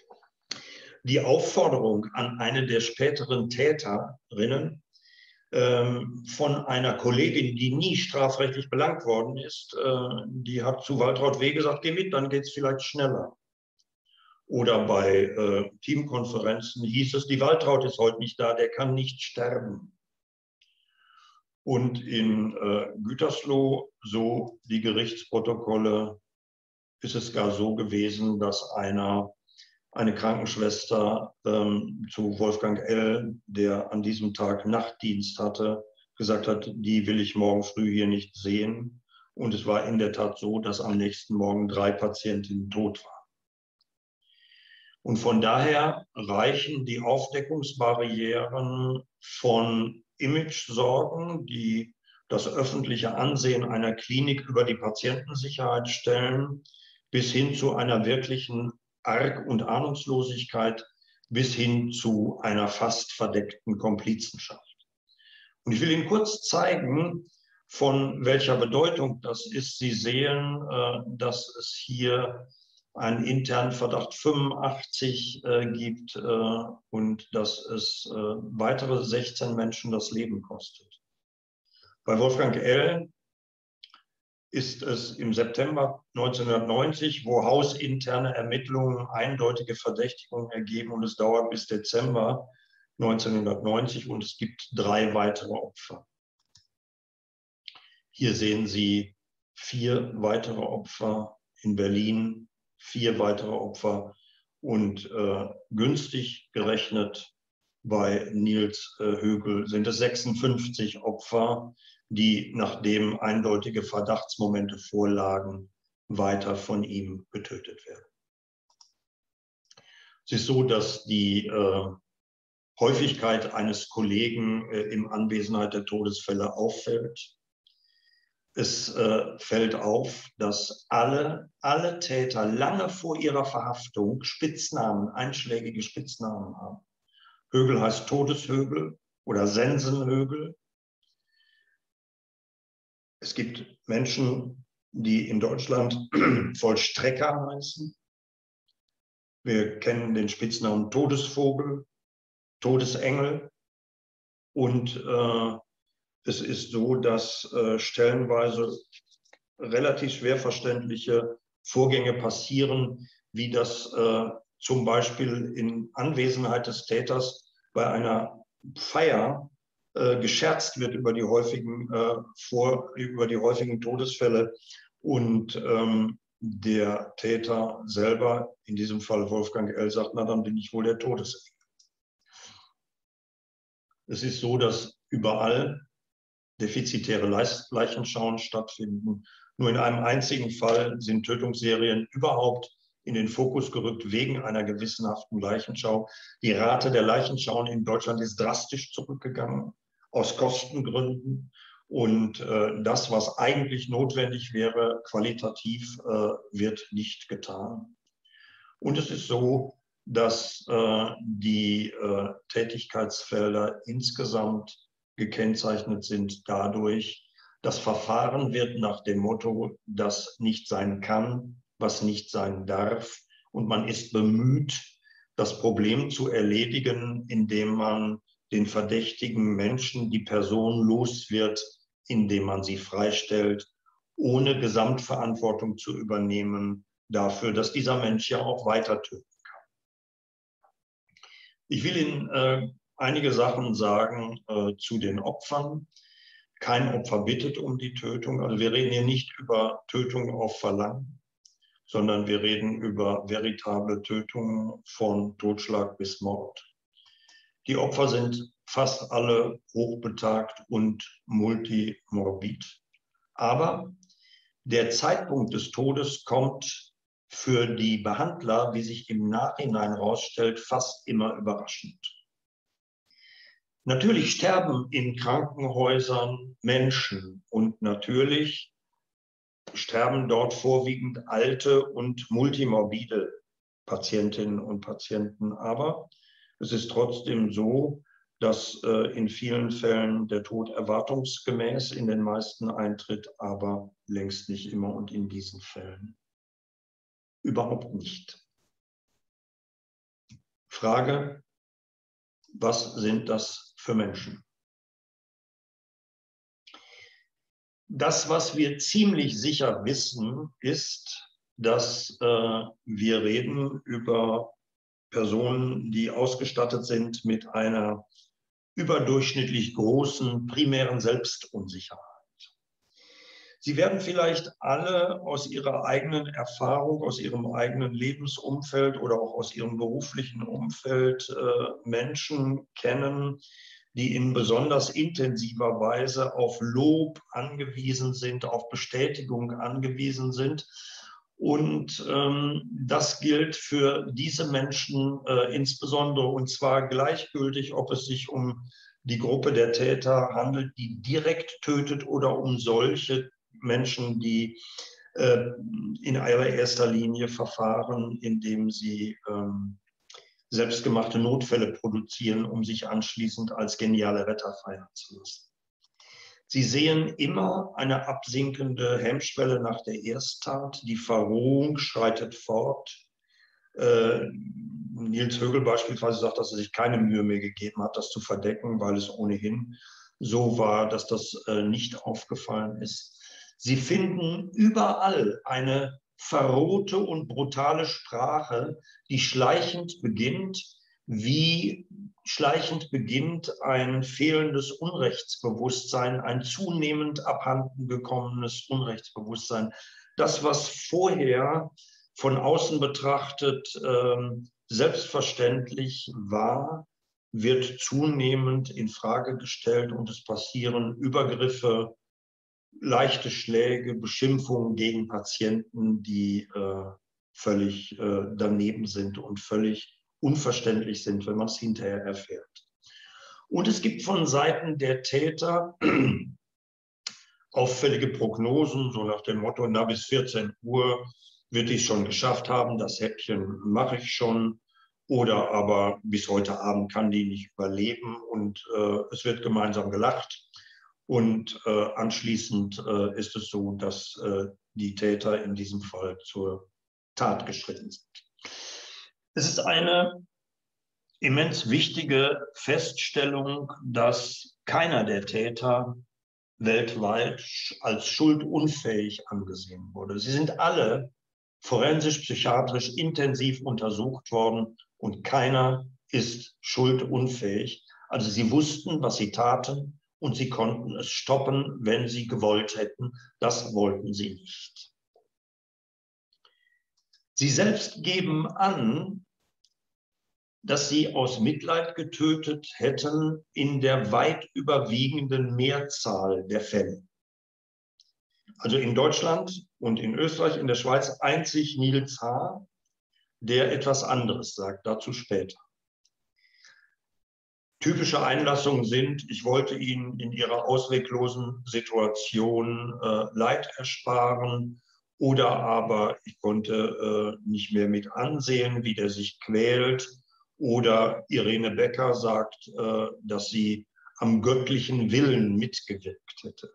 die Aufforderung an eine der späteren Täterinnen ähm, von einer Kollegin, die nie strafrechtlich belangt worden ist, äh, die hat zu Waltraud W. gesagt, geh mit, dann geht es vielleicht schneller. Oder bei äh, Teamkonferenzen hieß es, die Waltraud ist heute nicht da, der kann nicht sterben. Und in äh, Gütersloh, so die Gerichtsprotokolle, ist es gar so gewesen, dass einer, eine Krankenschwester ähm, zu Wolfgang L., der an diesem Tag Nachtdienst hatte, gesagt hat, die will ich morgen früh hier nicht sehen. Und es war in der Tat so, dass am nächsten Morgen drei Patientinnen tot waren. Und von daher reichen die Aufdeckungsbarrieren von Imagesorgen, die das öffentliche Ansehen einer Klinik über die Patientensicherheit stellen, bis hin zu einer wirklichen Arg- und Ahnungslosigkeit, bis hin zu einer fast verdeckten Komplizenschaft. Und ich will Ihnen kurz zeigen, von welcher Bedeutung das ist. Sie sehen, dass es hier einen internen Verdacht fünfundachtzig äh, gibt äh, und dass es äh, weitere sechzehn Menschen das Leben kostet. Bei Wolfgang L. ist es im September neunzehnhundertneunzig, wo hausinterne Ermittlungen eindeutige Verdächtigungen ergeben, und es dauert bis Dezember neunzehnhundertneunzig und es gibt drei weitere Opfer. Hier sehen Sie vier weitere Opfer in Berlin, vier weitere Opfer und äh, günstig gerechnet bei Nils äh, Högel sind es sechsundfünfzig Opfer, die, nachdem eindeutige Verdachtsmomente vorlagen, weiter von ihm getötet werden. Es ist so, dass die äh, Häufigkeit eines Kollegen äh, in Anwesenheit der Todesfälle auffällt. Es äh, fällt auf, dass alle, alle Täter lange vor ihrer Verhaftung Spitznamen, einschlägige Spitznamen haben. Högel heißt Todeshögel oder Sensenhögel. Es gibt Menschen, die in Deutschland Vollstrecker heißen. Wir kennen den Spitznamen Todesvogel, Todesengel. Und äh, es ist so, dass äh, stellenweise relativ schwer verständliche Vorgänge passieren, wie das äh, zum Beispiel in Anwesenheit des Täters bei einer Feier äh, gescherzt wird über die häufigen, äh, vor, über die häufigen Todesfälle und ähm, der Täter selber, in diesem Fall Wolfgang L., sagt, na dann bin ich wohl der Todesengel. Es ist so, dass überall defizitäre Leichenschauen stattfinden. Nur in einem einzigen Fall sind Tötungsserien überhaupt in den Fokus gerückt wegen einer gewissenhaften Leichenschau. Die Rate der Leichenschauen in Deutschland ist drastisch zurückgegangen, aus Kostengründen. Und äh, das, was eigentlich notwendig wäre, qualitativ, äh, wird nicht getan. Und es ist so, dass äh, die äh, Tätigkeitsfelder insgesamt gekennzeichnet sind dadurch, das Verfahren wird nach dem Motto, das nicht sein kann, was nicht sein darf. Und man ist bemüht, das Problem zu erledigen, indem man den verdächtigen Menschen, die Person los wird, indem man sie freistellt, ohne Gesamtverantwortung zu übernehmen dafür, dass dieser Mensch ja auch weiter töten kann. Ich will Ihnen äh, einige Sachen sagen äh, zu den Opfern. Kein Opfer bittet um die Tötung. Also wir reden hier nicht über Tötung auf Verlangen, sondern wir reden über veritable Tötungen von Totschlag bis Mord. Die Opfer sind fast alle hochbetagt und multimorbid. Aber der Zeitpunkt des Todes kommt für die Behandler, wie sich im Nachhinein herausstellt, fast immer überraschend. Natürlich sterben in Krankenhäusern Menschen und natürlich sterben dort vorwiegend alte und multimorbide Patientinnen und Patienten. Aber es ist trotzdem so, dass äh, in vielen Fällen der Tod erwartungsgemäß in den meisten eintritt, aber längst nicht immer und in diesen Fällen überhaupt nicht. Frage: Was sind das für Menschen? Das, was wir ziemlich sicher wissen, ist, dass äh, wir reden über Personen, die ausgestattet sind mit einer überdurchschnittlich großen primären Selbstunsicherheit. Sie werden vielleicht alle aus ihrer eigenen Erfahrung, aus ihrem eigenen Lebensumfeld oder auch aus ihrem beruflichen Umfeld äh, Menschen kennen, die in besonders intensiver Weise auf Lob angewiesen sind, auf Bestätigung angewiesen sind. Und ähm, das gilt für diese Menschen äh, insbesondere, und zwar gleichgültig, ob es sich um die Gruppe der Täter handelt, die direkt tötet, oder um solche Menschen, die äh, in allererster Linie verfahren, indem sie ähm, selbstgemachte Notfälle produzieren, um sich anschließend als geniale Retter feiern zu lassen. Sie sehen immer eine absinkende Hemmschwelle nach der Ersttat. Die Verrohung schreitet fort. Äh, Nils Högel beispielsweise sagt, dass er sich keine Mühe mehr gegeben hat, das zu verdecken, weil es ohnehin so war, dass das äh, nicht aufgefallen ist. Sie finden überall eine verrohte und brutale Sprache, die schleichend beginnt, wie schleichend beginnt ein fehlendes Unrechtsbewusstsein, ein zunehmend abhanden gekommenes Unrechtsbewusstsein. Das, was vorher von außen betrachtet ähm, selbstverständlich war, wird zunehmend in Frage gestellt und es passieren Übergriffe, leichte Schläge, Beschimpfungen gegen Patienten, die äh, völlig äh, daneben sind und völlig unverständlich sind, wenn man es hinterher erfährt. Und es gibt von Seiten der Täter auffällige Prognosen, so nach dem Motto, na, bis vierzehn Uhr wird ich schon geschafft haben, das Häppchen mache ich schon. Oder aber bis heute Abend kann die nicht überleben und äh, es wird gemeinsam gelacht. Und äh, anschließend äh, ist es so, dass äh, die Täter in diesem Fall zur Tat geschritten sind. Es ist eine immens wichtige Feststellung, dass keiner der Täter weltweit als schuldunfähig angesehen wurde. Sie sind alle forensisch-psychiatrisch intensiv untersucht worden und keiner ist schuldunfähig. Also sie wussten, was sie taten und sie konnten es stoppen, wenn sie gewollt hätten. Das wollten sie nicht. Sie selbst geben an, dass sie aus Mitleid getötet hätten in der weit überwiegenden Mehrzahl der Fälle. Also in Deutschland und in Österreich, in der Schweiz einzig Nils H., der etwas anderes sagt, dazu später. Typische Einlassungen sind, ich wollte Ihnen in Ihrer ausweglosen Situation äh, Leid ersparen oder aber ich konnte äh, nicht mehr mit ansehen, wie der sich quält. Oder Irene Becker sagt, äh, dass sie am göttlichen Willen mitgewirkt hätte.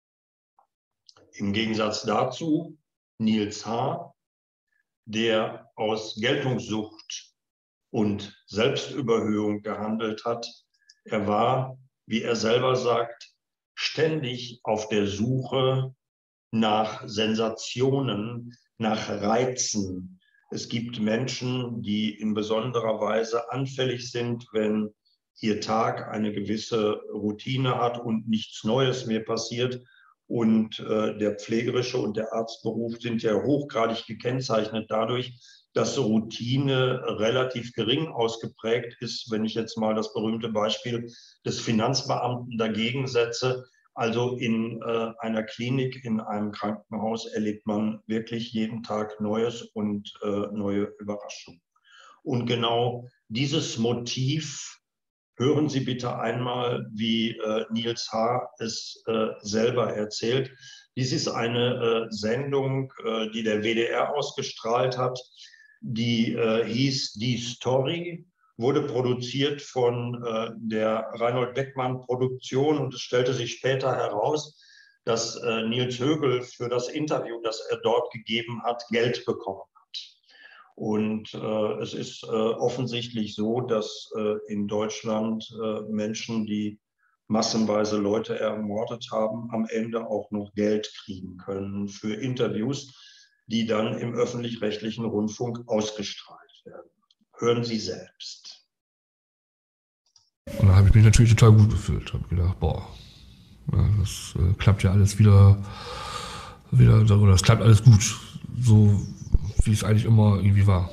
Im Gegensatz dazu Nils H., der aus Geltungssucht und Selbstüberhöhung gehandelt hat. Er war, wie er selber sagt, ständig auf der Suche nach Sensationen, nach Reizen. Es gibt Menschen, die in besonderer Weise anfällig sind, wenn ihr Tag eine gewisse Routine hat und nichts Neues mehr passiert. Und äh, der pflegerische und der Arztberuf sind ja hochgradig gekennzeichnet dadurch, dass Routine relativ gering ausgeprägt ist. Wenn ich jetzt mal das berühmte Beispiel des Finanzbeamten dagegen setze, also in äh, einer Klinik, in einem Krankenhaus erlebt man wirklich jeden Tag Neues und äh, neue Überraschungen. Und genau dieses Motiv, hören Sie bitte einmal, wie äh, Nils H. es äh, selber erzählt. Dies ist eine äh, Sendung, äh, die der W D R ausgestrahlt hat, die äh, hieß Die Story, wurde produziert von äh, der Reinhold Beckmann Produktion und es stellte sich später heraus, dass äh, Nils Högel für das Interview, das er dort gegeben hat, Geld bekommen hat. Und äh, es ist äh, offensichtlich so, dass äh, in Deutschland äh, Menschen, die massenweise Leute ermordet haben, am Ende auch noch Geld kriegen können für Interviews, die dann im öffentlich-rechtlichen Rundfunk ausgestrahlt werden. Hören Sie selbst. Und da habe ich mich natürlich total gut gefühlt. Habe gedacht, boah, ja, das äh, klappt ja alles wieder, wieder, oder das klappt alles gut, so wie es eigentlich immer irgendwie war.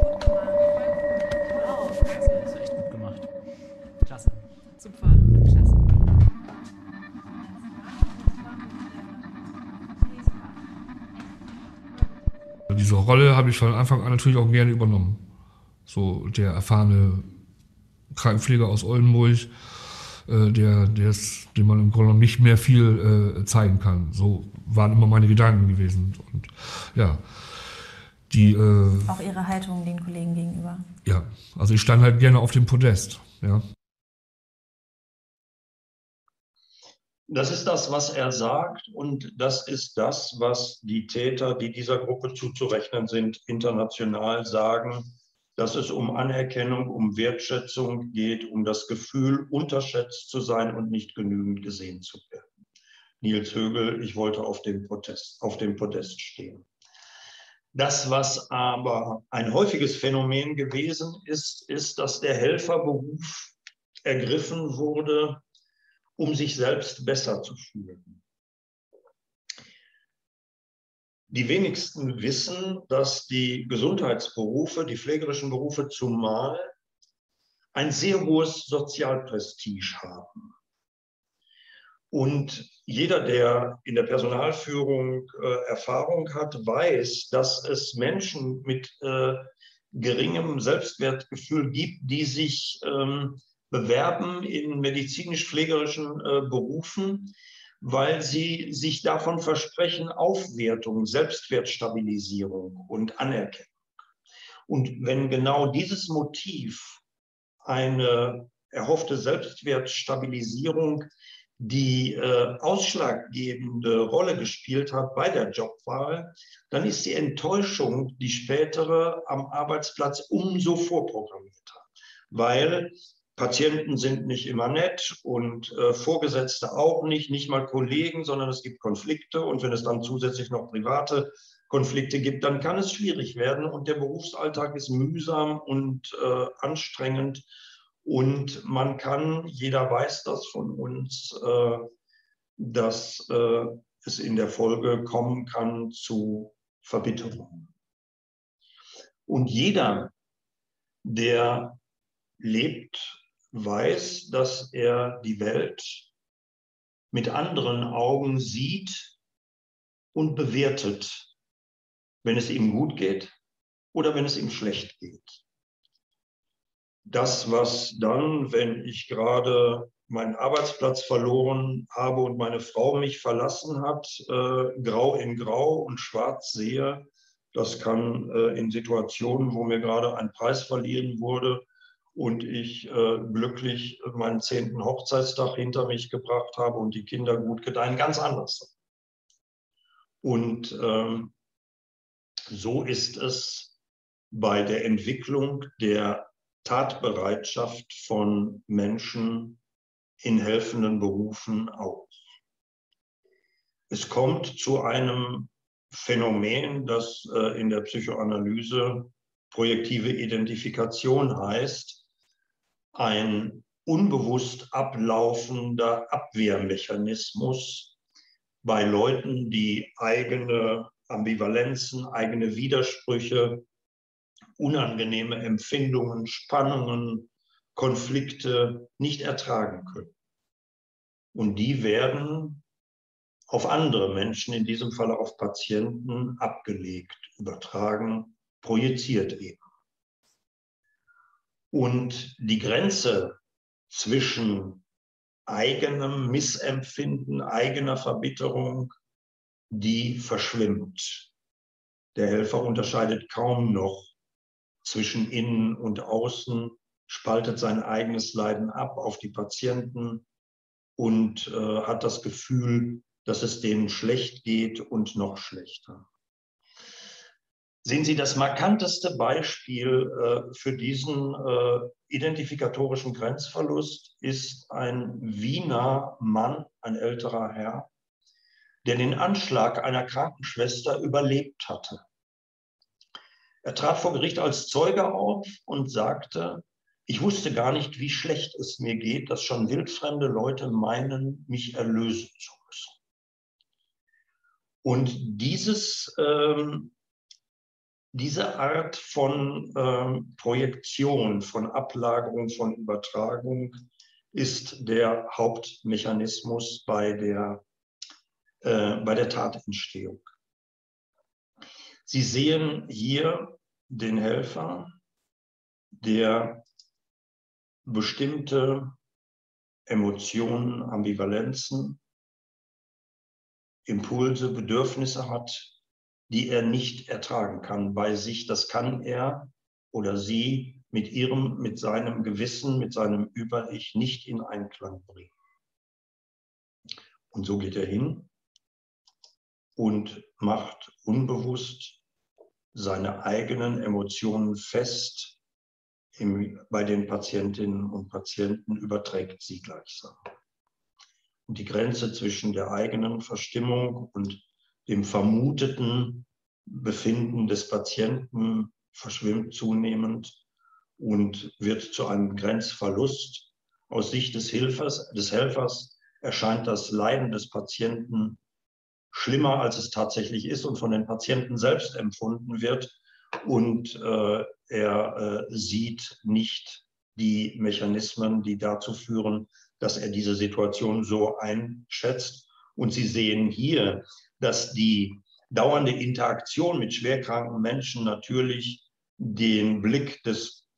Wow, das ist echt gut gemacht. Klasse. Super, klasse. Diese Rolle habe ich von Anfang an natürlich auch gerne übernommen. So der erfahrene Krankenpfleger aus Oldenburg, äh, der, der ist, dem man im Grunde genommen nicht mehr viel äh, zeigen kann. So waren immer meine Gedanken gewesen. Und ja, die, äh, auch Ihre Haltung den Kollegen gegenüber? Ja, also ich stand halt gerne auf dem Podest. Ja. Das ist das, was er sagt und das ist das, was die Täter, die dieser Gruppe zuzurechnen sind, international sagen, dass es um Anerkennung, um Wertschätzung geht, um das Gefühl, unterschätzt zu sein und nicht genügend gesehen zu werden. Nils Högel, ich wollte auf dem Podest, auf dem Podest stehen. Das, was aber ein häufiges Phänomen gewesen ist, ist, dass der Helferberuf ergriffen wurde, um sich selbst besser zu fühlen. Die wenigsten wissen, dass die Gesundheitsberufe, die pflegerischen Berufe zumal, ein sehr hohes Sozialprestige haben. Und jeder, der in der Personalführung äh, Erfahrung hat, weiß, dass es Menschen mit äh, geringem Selbstwertgefühl gibt, die sich ähm, bewerben in medizinisch-pflegerischen äh, Berufen, weil sie sich davon versprechen, Aufwertung, Selbstwertstabilisierung und Anerkennung. Und wenn genau dieses Motiv eine erhoffte Selbstwertstabilisierung die äh, ausschlaggebende Rolle gespielt hat bei der Jobwahl, dann ist die Enttäuschung, die spätere am Arbeitsplatz umso vorprogrammierter, weil Patienten sind nicht immer nett und äh, Vorgesetzte auch nicht, nicht mal Kollegen, sondern es gibt Konflikte, und wenn es dann zusätzlich noch private Konflikte gibt, dann kann es schwierig werden und der Berufsalltag ist mühsam und äh, anstrengend. Und man kann, jeder weiß das von uns, äh, dass äh, es in der Folge kommen kann zu Verbitterung. Und jeder, der lebt, weiß, dass er die Welt mit anderen Augen sieht und bewertet, wenn es ihm gut geht oder wenn es ihm schlecht geht. Das, was dann, wenn ich gerade meinen Arbeitsplatz verloren habe und meine Frau mich verlassen hat, äh, grau in grau und schwarz sehe, das kann äh, in Situationen, wo mir gerade ein Preis verliehen wurde und ich äh, glücklich meinen zehnten Hochzeitstag hinter mich gebracht habe und die Kinder gut gedeihen, ganz anders sein. Und ähm, so ist es bei der Entwicklung der Tatbereitschaft von Menschen in helfenden Berufen auch. Es kommt zu einem Phänomen, das äh, in der Psychoanalyse projektive Identifikation heißt, ein unbewusst ablaufender Abwehrmechanismus bei Leuten, die eigene Ambivalenzen, eigene Widersprüche, unangenehme Empfindungen, Spannungen, Konflikte nicht ertragen können. Und die werden auf andere Menschen, in diesem Falle auf Patienten, abgelegt, übertragen, projiziert eben. Und die Grenze zwischen eigenem Missempfinden, eigener Verbitterung, die verschwimmt. Der Helfer unterscheidet kaum noch zwischen innen und außen, spaltet sein eigenes Leiden ab auf die Patienten und äh, hat das Gefühl, dass es denen schlecht geht und noch schlechter. Sehen Sie, das markanteste Beispiel äh, für diesen äh, identifikatorischen Grenzverlust ist ein Wiener Mann, ein älterer Herr, der den Anschlag einer Krankenschwester überlebt hatte. Er trat vor Gericht als Zeuge auf und sagte, ich wusste gar nicht, wie schlecht es mir geht, dass schon wildfremde Leute meinen, mich erlösen zu müssen. Und dieses, ähm, diese Art von ähm, Projektion, von Ablagerung, von Übertragung ist der Hauptmechanismus bei der, äh, bei der Tatentstehung. Sie sehen hier den Helfer, der bestimmte Emotionen, Ambivalenzen, Impulse, Bedürfnisse hat, die er nicht ertragen kann bei sich. Das kann er oder sie mit ihrem, mit seinem Gewissen, mit seinem Über-Ich nicht in Einklang bringen. Und so geht er hin und macht unbewusst seine eigenen Emotionen fest im, bei den Patientinnen und Patienten, überträgt sie gleichsam. Und die Grenze zwischen der eigenen Verstimmung und dem vermuteten Befinden des Patienten verschwimmt zunehmend und wird zu einem Grenzverlust. Aus Sicht des Helfers, des Helfers erscheint das Leiden des Patienten schlimmer, als es tatsächlich ist und von den Patienten selbst empfunden wird. Und äh, er äh, sieht nicht die Mechanismen, die dazu führen, dass er diese Situation so einschätzt. Und Sie sehen hier, dass die dauernde Interaktion mit schwerkranken Menschen natürlich den Blick des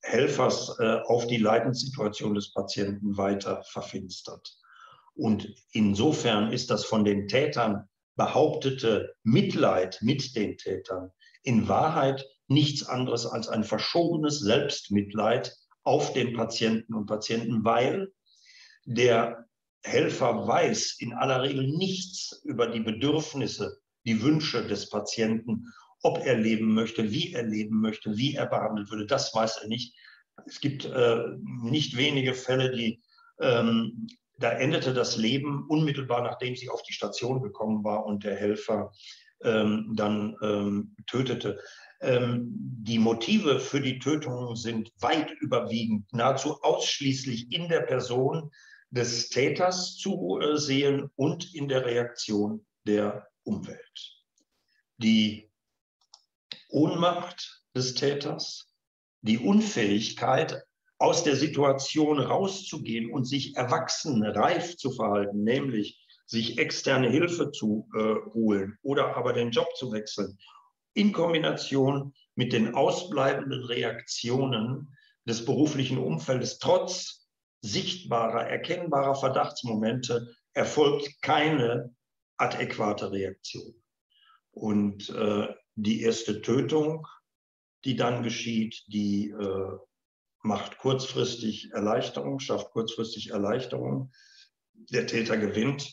Helfers äh, auf die Leidenssituation des Patienten weiter verfinstert. Und insofern ist das von den Tätern behauptete Mitleid mit den Tätern in Wahrheit nichts anderes als ein verschobenes Selbstmitleid auf den Patienten und Patienten, weil der Helfer weiß in aller Regel nichts über die Bedürfnisse, die Wünsche des Patienten, ob er leben möchte, wie er leben möchte, wie er behandelt würde, das weiß er nicht. Es gibt äh, nicht wenige Fälle, die, ähm, da endete das Leben unmittelbar, nachdem sie auf die Station gekommen war und der Helfer ähm, dann ähm, tötete. Ähm, die Motive für die Tötungen sind weit überwiegend, nahezu ausschließlich in der Person des Täters zu äh, sehen und in der Reaktion der Umwelt. Die Ohnmacht des Täters, die Unfähigkeit, aus der Situation rauszugehen und sich erwachsen, reif zu verhalten, nämlich sich externe Hilfe zu äh, holen oder aber den Job zu wechseln, in Kombination mit den ausbleibenden Reaktionen des beruflichen Umfeldes, trotz sichtbarer, erkennbarer Verdachtsmomente, erfolgt keine adäquate Reaktion. Und äh, die erste Tötung, die dann geschieht, die äh, macht kurzfristig Erleichterung, schafft kurzfristig Erleichterung. Der Täter gewinnt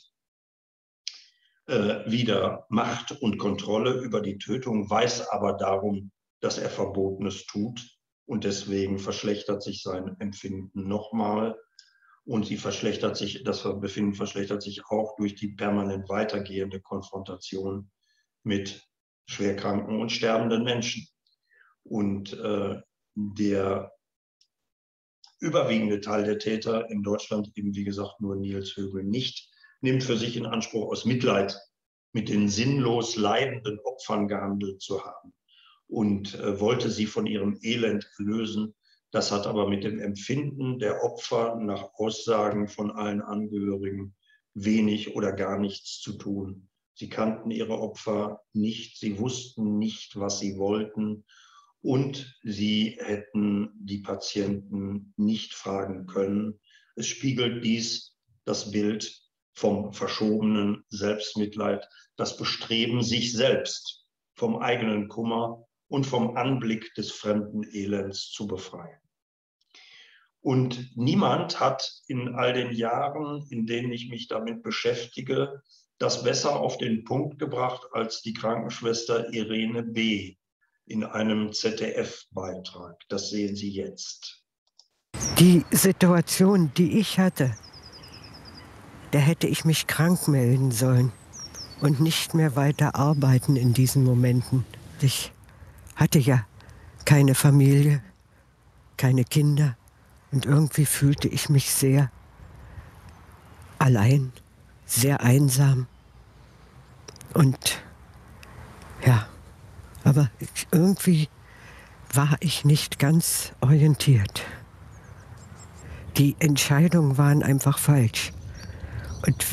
äh, wieder Macht und Kontrolle über die Tötung, weiß aber darum, dass er Verbotenes tut. Und deswegen verschlechtert sich sein Empfinden nochmal. Und sie verschlechtert sich, das Befinden verschlechtert sich auch durch die permanent weitergehende Konfrontation mit schwerkranken und sterbenden Menschen. Und äh, der überwiegende Teil der Täter in Deutschland, eben wie gesagt nur Niels Högel nicht, nimmt für sich in Anspruch, aus Mitleid mit den sinnlos leidenden Opfern gehandelt zu haben und äh, wollte sie von ihrem Elend erlösen. Das hat aber mit dem Empfinden der Opfer nach Aussagen von allen Angehörigen wenig oder gar nichts zu tun. Sie kannten ihre Opfer nicht, sie wussten nicht, was sie wollten. Und sie hätten die Patienten nicht fragen können. Es spiegelt dies das Bild vom verschobenen Selbstmitleid, das Bestreben, sich selbst vom eigenen Kummer und vom Anblick des fremden Elends zu befreien. Und niemand hat in all den Jahren, in denen ich mich damit beschäftige, das besser auf den Punkt gebracht als die Krankenschwester Irene B. in einem Z D F-Beitrag. Das sehen Sie jetzt. Die Situation, die ich hatte, da hätte ich mich krank melden sollen und nicht mehr weiter arbeiten in diesen Momenten. Ich hatte ja keine Familie, keine Kinder und irgendwie fühlte ich mich sehr allein, sehr einsam und ja, aber irgendwie war ich nicht ganz orientiert. Die Entscheidungen waren einfach falsch. Und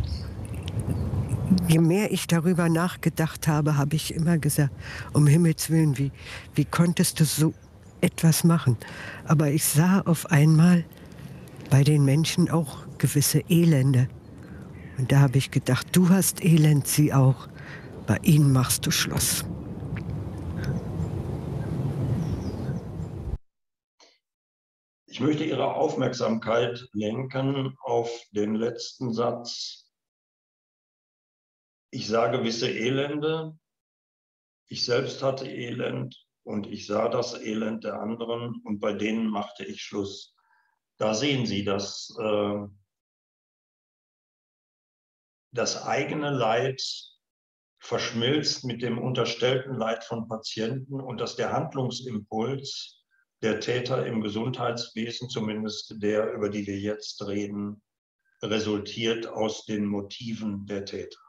je mehr ich darüber nachgedacht habe, habe ich immer gesagt, um Himmels Willen, wie, wie konntest du so etwas machen? Aber ich sah auf einmal bei den Menschen auch gewisse Elende. Und da habe ich gedacht, du hast Elend, sie auch. Bei ihnen machst du Schluss. Ich möchte Ihre Aufmerksamkeit lenken auf den letzten Satz. Ich sah gewisse Elende, ich selbst hatte Elend und ich sah das Elend der anderen und bei denen machte ich Schluss. Da sehen Sie, dass äh, das eigene Leid verschmilzt mit dem unterstellten Leid von Patienten und dass der Handlungsimpuls der Täter im Gesundheitswesen, zumindest der, über die wir jetzt reden, resultiert aus den Motiven der Täter.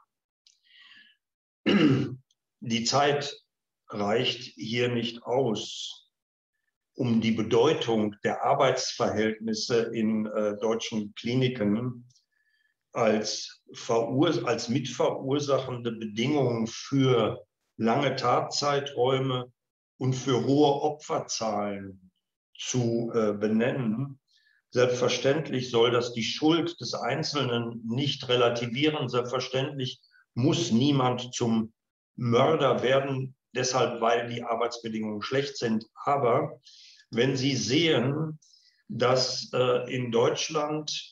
Die Zeit reicht hier nicht aus, um die Bedeutung der Arbeitsverhältnisse in äh, deutschen Kliniken als, verur- als mitverursachende Bedingungen für lange Tatzeiträume und für hohe Opferzahlen zu äh, benennen. Selbstverständlich soll das die Schuld des Einzelnen nicht relativieren. Selbstverständlich muss niemand zum Mörder werden, deshalb, weil die Arbeitsbedingungen schlecht sind. Aber wenn Sie sehen, dass äh, in Deutschland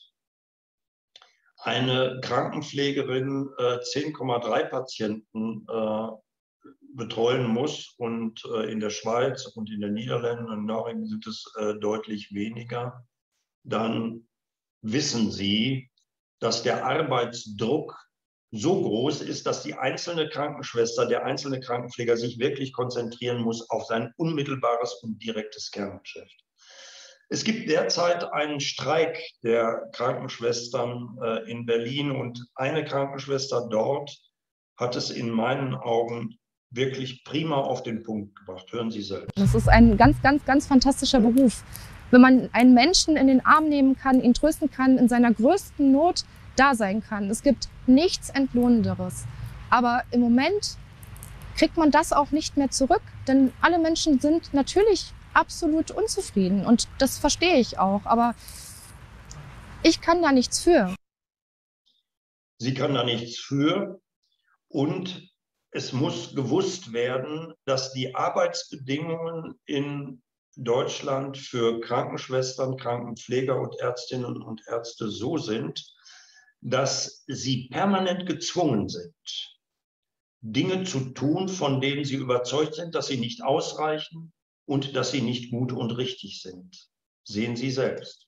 eine Krankenpflegerin äh, zehn Komma drei Patienten äh, betreuen muss und äh, in der Schweiz und in den Niederlanden und Norwegen sind es äh, deutlich weniger, dann wissen Sie, dass der Arbeitsdruck so groß ist, dass die einzelne Krankenschwester, der einzelne Krankenpfleger sich wirklich konzentrieren muss auf sein unmittelbares und direktes Kerngeschäft. Es gibt derzeit einen Streik der Krankenschwestern äh, in Berlin und eine Krankenschwester dort hat es in meinen Augen wirklich prima auf den Punkt gebracht. Hören Sie selbst. Das ist ein ganz, ganz, ganz fantastischer Beruf. Wenn man einen Menschen in den Arm nehmen kann, ihn trösten kann, in seiner größten Not da sein kann. Es gibt nichts Entlohnenderes. Aber im Moment kriegt man das auch nicht mehr zurück, denn alle Menschen sind natürlich absolut unzufrieden und das verstehe ich auch, aber ich kann da nichts für. Sie kann da nichts für und es muss gewusst werden, dass die Arbeitsbedingungen in Deutschland für Krankenschwestern, Krankenpfleger und Ärztinnen und Ärzte so sind, dass sie permanent gezwungen sind, Dinge zu tun, von denen sie überzeugt sind, dass sie nicht ausreichen und dass sie nicht gut und richtig sind. Sehen Sie selbst.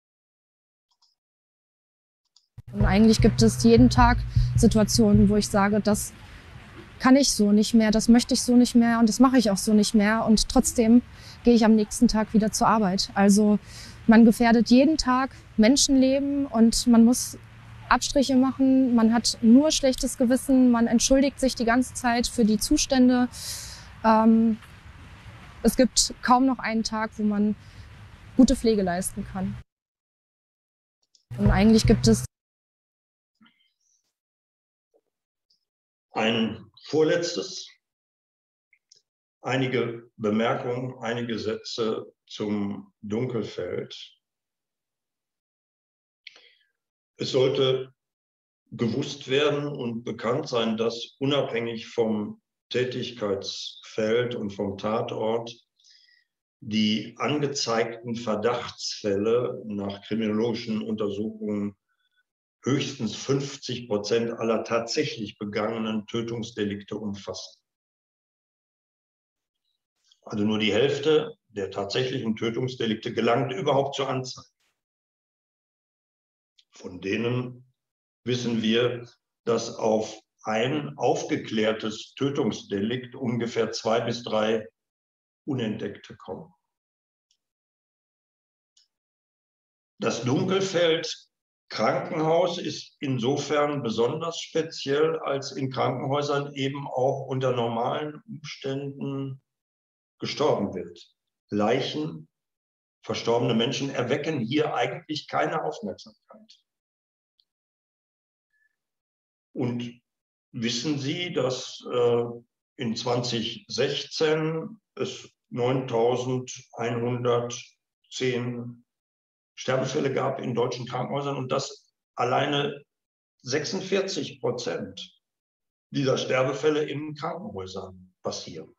Und eigentlich gibt es jeden Tag Situationen, wo ich sage, das kann ich so nicht mehr, das möchte ich so nicht mehr und das mache ich auch so nicht mehr. Und trotzdem gehe ich am nächsten Tag wieder zur Arbeit. Also man gefährdet jeden Tag Menschenleben und man muss Abstriche machen. Man hat nur schlechtes Gewissen. Man entschuldigt sich die ganze Zeit für die Zustände. Ähm, es gibt kaum noch einen Tag, wo man gute Pflege leisten kann. Und eigentlich gibt es ein vorletztes, einige Bemerkungen, einige Sätze zum Dunkelfeld. Es sollte gewusst werden und bekannt sein, dass unabhängig vom Tätigkeitsfeld und vom Tatort die angezeigten Verdachtsfälle nach kriminologischen Untersuchungen höchstens fünfzig Prozent aller tatsächlich begangenen Tötungsdelikte umfassen. Also nur die Hälfte der tatsächlichen Tötungsdelikte gelangt überhaupt zur Anzeige. Von denen wissen wir, dass auf ein aufgeklärtes Tötungsdelikt ungefähr zwei bis drei Unentdeckte kommen. Das Dunkelfeld Krankenhaus ist insofern besonders speziell, als in Krankenhäusern eben auch unter normalen Umständen gestorben wird. Leichen, verstorbene Menschen erwecken hier eigentlich keine Aufmerksamkeit. Und wissen Sie, dass äh, in zweitausendsechzehn es neuntausendeinhundertzehn Sterbefälle gab in deutschen Krankenhäusern und dass alleine sechsundvierzig Prozent dieser Sterbefälle in Krankenhäusern passieren.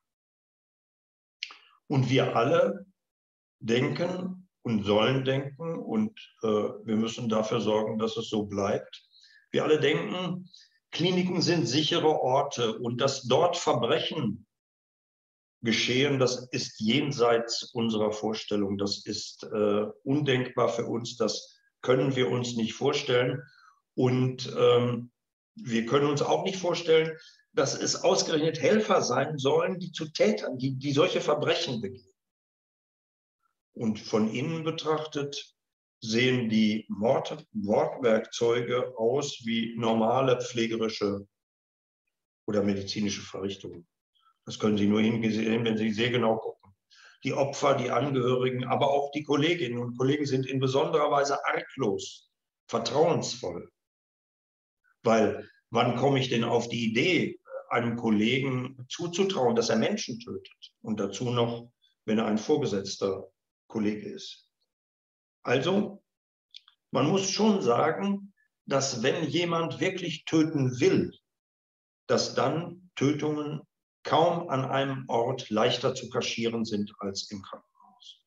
Und wir alle denken und sollen denken und äh, wir müssen dafür sorgen, dass es so bleibt. Wir alle denken, Kliniken sind sichere Orte und dass dort Verbrechen geschehen, das ist jenseits unserer Vorstellung. Das ist äh, undenkbar für uns, das können wir uns nicht vorstellen. Und ähm, wir können uns auch nicht vorstellen, dass es ausgerechnet Helfer sein sollen, die zu Tätern, die, die solche Verbrechen begehen. Und von innen betrachtet sehen die Mord, Mordwerkzeuge aus wie normale pflegerische oder medizinische Verrichtungen. Das können Sie nur hinsehen, wenn Sie sehr genau gucken. Die Opfer, die Angehörigen, aber auch die Kolleginnen und Kollegen sind in besonderer Weise arglos, vertrauensvoll. Weil wann komme ich denn auf die Idee, einem Kollegen zuzutrauen, dass er Menschen tötet? Und dazu noch, wenn er ein Vorgesetzter Kollege ist. Also, man muss schon sagen, dass wenn jemand wirklich töten will, dass dann Tötungen kaum an einem Ort leichter zu kaschieren sind als im Krankenhaus.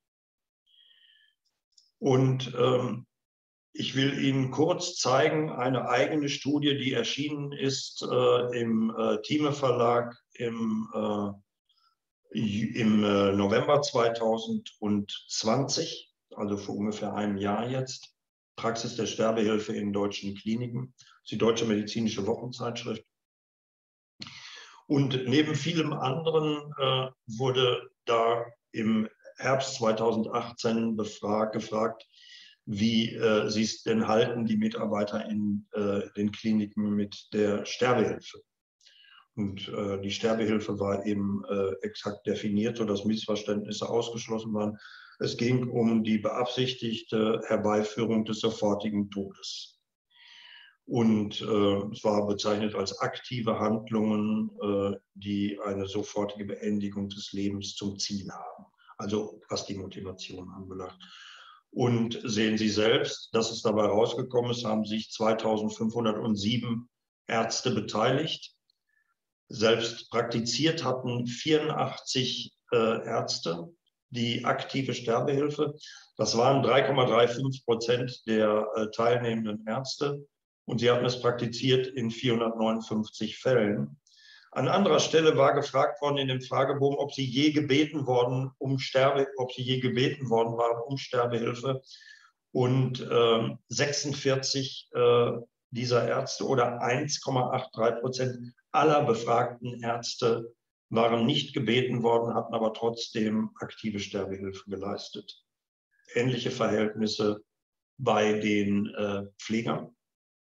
Und ähm, ich will Ihnen kurz zeigen, eine eigene Studie, die erschienen ist äh, im äh, Thieme Verlag im, äh, im äh, November zweitausendzwanzig, also vor ungefähr einem Jahr jetzt. Praxis der Sterbehilfe in deutschen Kliniken, die Deutsche Medizinische Wochenzeitschrift. Und neben vielem anderen äh, wurde da im Herbst zweitausendachtzehn befragt, gefragt, wie äh, sie es denn halten, die Mitarbeiter in äh, den Kliniken mit der Sterbehilfe. Und äh, die Sterbehilfe war eben äh, exakt definiert, sodass Missverständnisse ausgeschlossen waren. Es ging um die beabsichtigte Herbeiführung des sofortigen Todes. Und äh, es war bezeichnet als aktive Handlungen, äh, die eine sofortige Beendigung des Lebens zum Ziel haben. Also was die Motivation anbelangt. Und sehen Sie selbst, dass es dabei rausgekommen ist, haben sich zweitausendfünfhundertsieben Ärzte beteiligt. Selbst praktiziert hatten vierundachtzig äh, Ärzte die aktive Sterbehilfe. Das waren drei Komma fünfunddreißig Prozent der äh, teilnehmenden Ärzte. Und sie hatten es praktiziert in vierhundertneunundfünfzig Fällen. An anderer Stelle war gefragt worden in dem Fragebogen, ob sie je gebeten worden um Sterbe, ob sie je gebeten worden waren um Sterbehilfe. Und äh, sechsundvierzig äh, dieser Ärzte oder eins Komma dreiundachtzig Prozent aller befragten Ärzte waren nicht gebeten worden, hatten aber trotzdem aktive Sterbehilfe geleistet. Ähnliche Verhältnisse bei den äh, Pflegern.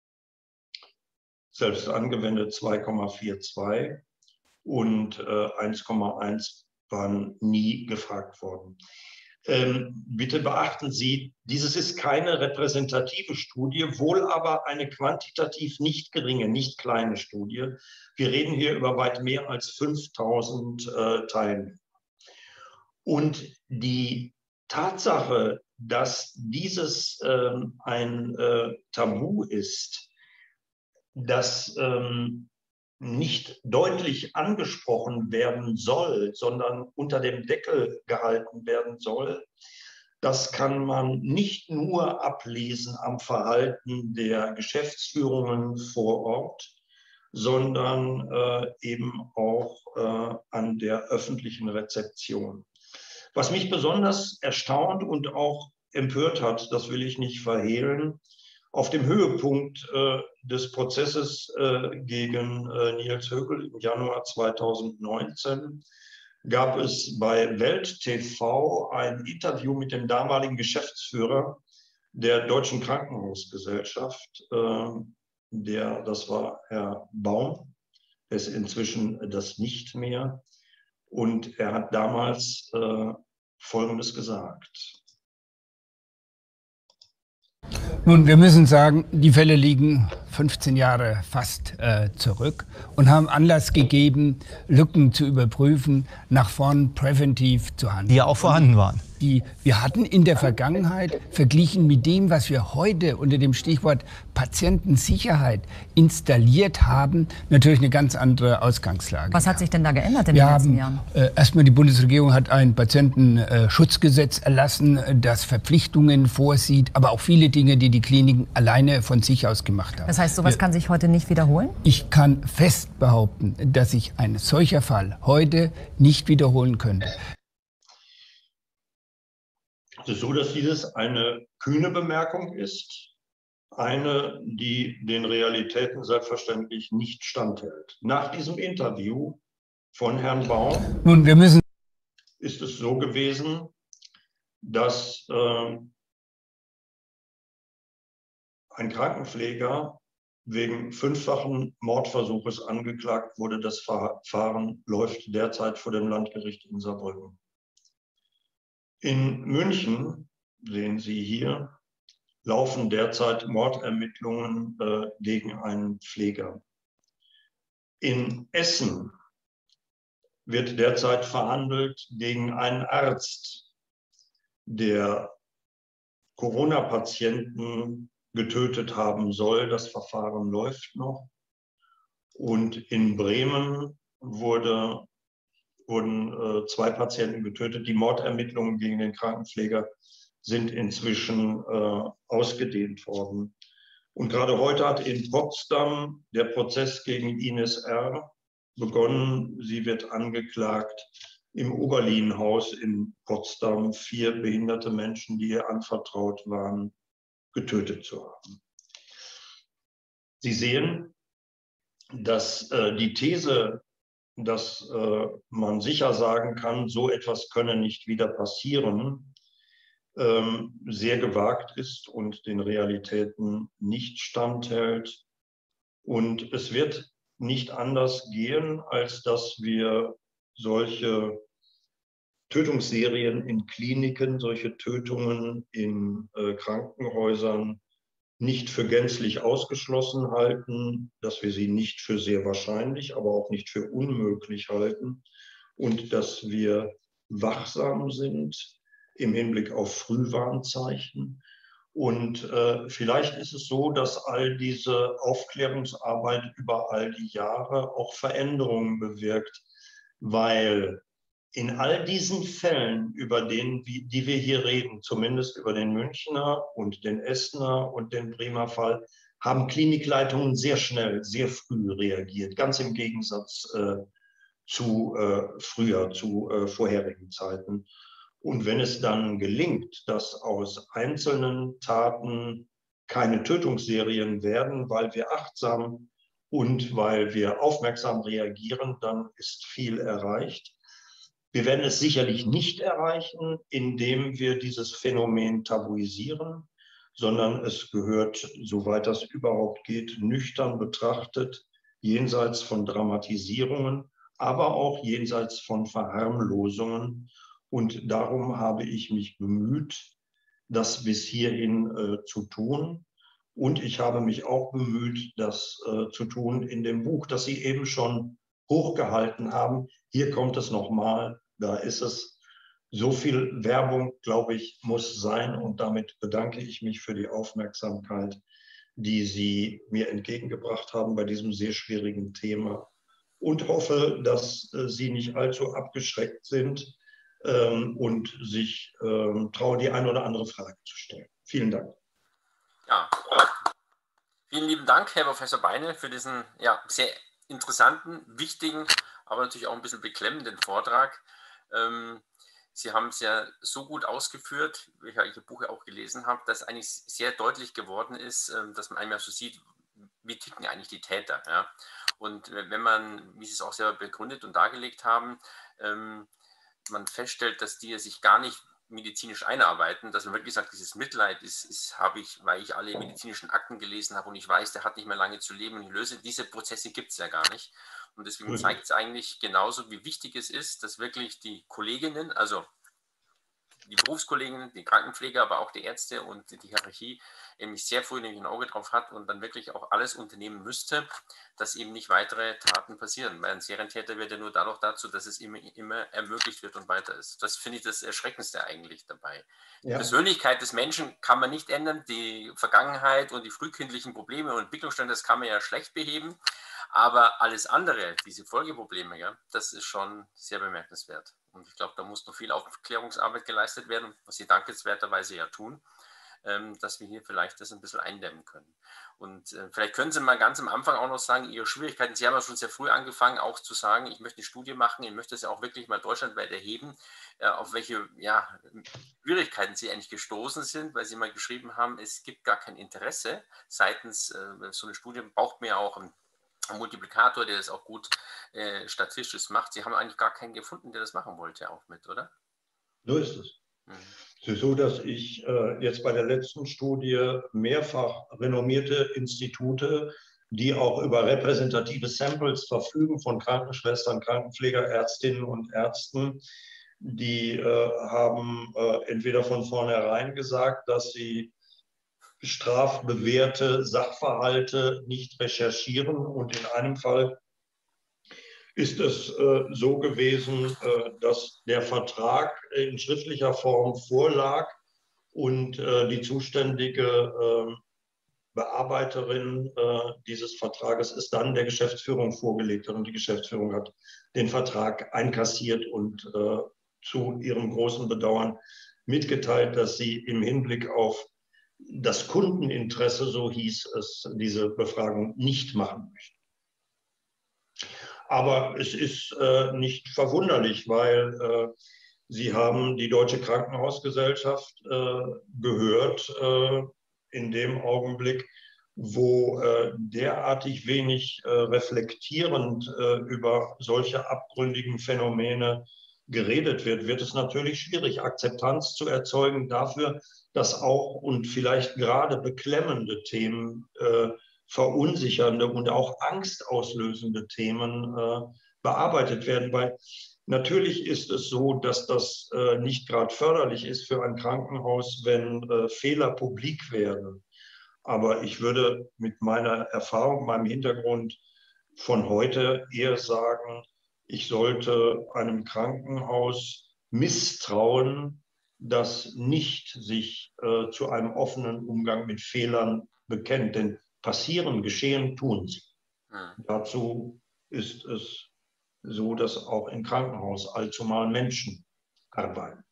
Selbst angewendet zwei Komma zweiundvierzig und äh, eins Komma eins waren nie gefragt worden. Ähm, bitte beachten Sie, dieses ist keine repräsentative Studie, wohl aber eine quantitativ nicht geringe, nicht kleine Studie. Wir reden hier über weit mehr als fünftausend äh, Teilnehmer. Und die Tatsache, dass dieses ähm, ein äh, Tabu ist, das ähm, nicht deutlich angesprochen werden soll, sondern unter dem Deckel gehalten werden soll, das kann man nicht nur ablesen am Verhalten der Geschäftsführungen vor Ort, sondern äh, eben auch äh, an der öffentlichen Rezeption. Was mich besonders erstaunt und auch empört hat, das will ich nicht verhehlen, auf dem Höhepunkt äh, des Prozesses äh, gegen äh, Nils Höckel im Januar zweitausendneunzehn gab es bei Welt T V ein Interview mit dem damaligen Geschäftsführer der Deutschen Krankenhausgesellschaft. Äh, der, das war Herr Baum, der ist inzwischen das nicht mehr. Und er hat damals äh, Folgendes gesagt. Nun, wir müssen sagen, die Fälle liegen fünfzehn Jahre fast äh, zurück und haben Anlass gegeben, Lücken zu überprüfen, nach vorn präventiv zu handeln. Die ja auch vorhanden waren. Die wir hatten in der Vergangenheit, verglichen mit dem, was wir heute unter dem Stichwort Patientensicherheit installiert haben, natürlich eine ganz andere Ausgangslage. Was hat sich denn da geändert in wir den letzten haben, Jahren? Äh, erstmal die Bundesregierung hat ein Patientenschutzgesetz erlassen, das Verpflichtungen vorsieht, aber auch viele Dinge, die die Kliniken alleine von sich aus gemacht haben. Das heißt, sowas wir, kann sich heute nicht wiederholen? Ich kann fest behaupten, dass sich ein solcher Fall heute nicht wiederholen könnte. Es ist so, dass dieses eine kühne Bemerkung ist, eine, die den Realitäten selbstverständlich nicht standhält. Nach diesem Interview von Herrn Baum Nun, wir müssen ist es so gewesen, dass äh, ein Krankenpfleger wegen fünffachen Mordversuches angeklagt wurde. Das Verfahren läuft derzeit vor dem Landgericht in Saarbrücken. In München, sehen Sie hier, laufen derzeit Mordermittlungen äh, gegen einen Pfleger. In Essen wird derzeit verhandelt gegen einen Arzt, der Corona-Patienten getötet haben soll. Das Verfahren läuft noch. Und in Bremen wurde, wurden äh, zwei Patienten getötet. Die Mordermittlungen gegen den Krankenpfleger sind inzwischen äh, ausgedehnt worden. Und gerade heute hat in Potsdam der Prozess gegen Ines R. begonnen. Sie wird angeklagt, im Oberlienhaus in Potsdam vier behinderte Menschen, die ihr anvertraut waren, getötet zu haben. Sie sehen, dass äh, die These, dass äh, man sicher sagen kann, so etwas könne nicht wieder passieren, ähm, sehr gewagt ist und den Realitäten nicht standhält. Und es wird nicht anders gehen, als dass wir solche Tötungsserien in Kliniken, solche Tötungen in äh, Krankenhäusern nicht für gänzlich ausgeschlossen halten, dass wir sie nicht für sehr wahrscheinlich, aber auch nicht für unmöglich halten und dass wir wachsam sind im Hinblick auf Frühwarnzeichen. Und äh, vielleicht ist es so, dass all diese Aufklärungsarbeit über all die Jahre auch Veränderungen bewirkt, weil in all diesen Fällen, über den, die wir hier reden, zumindest über den Münchner und den Essener und den Bremer Fall, haben Klinikleitungen sehr schnell, sehr früh reagiert, ganz im Gegensatz äh, zu äh, früher, zu äh, vorherigen Zeiten. Und wenn es dann gelingt, dass aus einzelnen Taten keine Tötungsserien werden, weil wir achtsam und weil wir aufmerksam reagieren, dann ist viel erreicht. Wir werden es sicherlich nicht erreichen, indem wir dieses Phänomen tabuisieren, sondern es gehört, soweit das überhaupt geht, nüchtern betrachtet, jenseits von Dramatisierungen, aber auch jenseits von Verharmlosungen. Und darum habe ich mich bemüht, das bis hierhin äh, zu tun. Und ich habe mich auch bemüht, das äh, zu tun in dem Buch, das Sie eben schon hochgehalten haben. Hier kommt es nochmal, da ist es. So viel Werbung, glaube ich, muss sein. Und damit bedanke ich mich für die Aufmerksamkeit, die Sie mir entgegengebracht haben bei diesem sehr schwierigen Thema. Und hoffe, dass äh, Sie nicht allzu abgeschreckt sind ähm, und sich ähm, trauen, die eine oder andere Frage zu stellen. Vielen Dank. Ja, vielen lieben Dank, Herr Professor Beine, für diesen ja, sehr interessanten, wichtigen, aber natürlich auch ein bisschen beklemmenden Vortrag. Ähm, Sie haben es ja so gut ausgeführt, wie ich Ihr Buch ja auch gelesen habe, dass eigentlich sehr deutlich geworden ist, ähm, dass man einmal so sieht, wie ticken eigentlich die Täter. Ja? Und wenn man, wie Sie es auch selber begründet und dargelegt haben, ähm, man feststellt, dass die sich gar nicht medizinisch einarbeiten, dass man wirklich sagt, dieses Mitleid ist, ist habe ich, weil ich alle medizinischen Akten gelesen habe und ich weiß, der hat nicht mehr lange zu leben und ich löse, diese Prozesse gibt es ja gar nicht. Und deswegen zeigt es eigentlich genauso, wie wichtig es ist, dass wirklich die Kolleginnen, also die Berufskolleginnen, die Krankenpfleger, aber auch die Ärzte und die Hierarchie nämlich sehr früh nämlich ein Auge drauf hat und dann wirklich auch alles unternehmen müsste, dass eben nicht weitere Taten passieren. Weil ein Serientäter wird ja nur dadurch dazu, dass es immer, immer ermöglicht wird und weiter ist. Das finde ich das Erschreckendste eigentlich dabei. Die ja. Persönlichkeit des Menschen kann man nicht ändern, die Vergangenheit und die frühkindlichen Probleme und Entwicklungsstände, das kann man ja schlecht beheben, aber alles andere, diese Folgeprobleme, ja, das ist schon sehr bemerkenswert. Und ich glaube, da muss noch viel Aufklärungsarbeit geleistet werden, was Sie dankenswerterweise ja tun, ähm, dass wir hier vielleicht das ein bisschen eindämmen können. Und äh, vielleicht können Sie mal ganz am Anfang auch noch sagen, Ihre Schwierigkeiten, Sie haben ja schon sehr früh angefangen, auch zu sagen, ich möchte eine Studie machen, ich möchte das ja auch wirklich mal deutschlandweit erheben, äh, auf welche ja, Schwierigkeiten Sie eigentlich gestoßen sind, weil Sie mal geschrieben haben, es gibt gar kein Interesse seitens, äh, so eine Studie braucht mir ja auch ein ein Multiplikator, der das auch gut äh, statistisch macht. Sie haben eigentlich gar keinen gefunden, der das machen wollte, auch mit, oder? So ist es. Mhm. Es ist so, dass ich äh, jetzt bei der letzten Studie mehrfach renommierte Institute, die auch über repräsentative Samples verfügen von Krankenschwestern, Krankenpfleger, Ärztinnen und Ärzten, die äh, haben äh, entweder von vornherein gesagt, dass sie strafbewährte Sachverhalte nicht recherchieren und in einem Fall ist es äh, so gewesen, äh, dass der Vertrag in schriftlicher Form vorlag und äh, die zuständige äh, Bearbeiterin äh, dieses Vertrages ist dann der Geschäftsführung vorgelegt und die Geschäftsführung hat den Vertrag einkassiert und äh, zu ihrem großen Bedauern mitgeteilt, dass sie im Hinblick auf das Kundeninteresse, so hieß es, diese Befragung nicht machen möchte. Aber es ist äh, nicht verwunderlich, weil äh, Sie haben die Deutsche Krankenhausgesellschaft äh, gehört äh, in dem Augenblick, wo äh, derartig wenig äh, reflektierend äh, über solche abgründigen Phänomene geredet wird, wird es natürlich schwierig, Akzeptanz zu erzeugen dafür, dass auch und vielleicht gerade beklemmende Themen, äh, verunsichernde und auch angstauslösende Themen äh, bearbeitet werden. Weil natürlich ist es so, dass das äh, nicht gerade förderlich ist für ein Krankenhaus, wenn äh, Fehler publik werden. Aber ich würde mit meiner Erfahrung, meinem Hintergrund von heute eher sagen, ich sollte einem Krankenhaus misstrauen, das nicht sich äh, zu einem offenen Umgang mit Fehlern bekennt. Denn passieren, geschehen, tun sie. Ja. Dazu ist es so, dass auch im Krankenhaus allzumal Menschen arbeiten.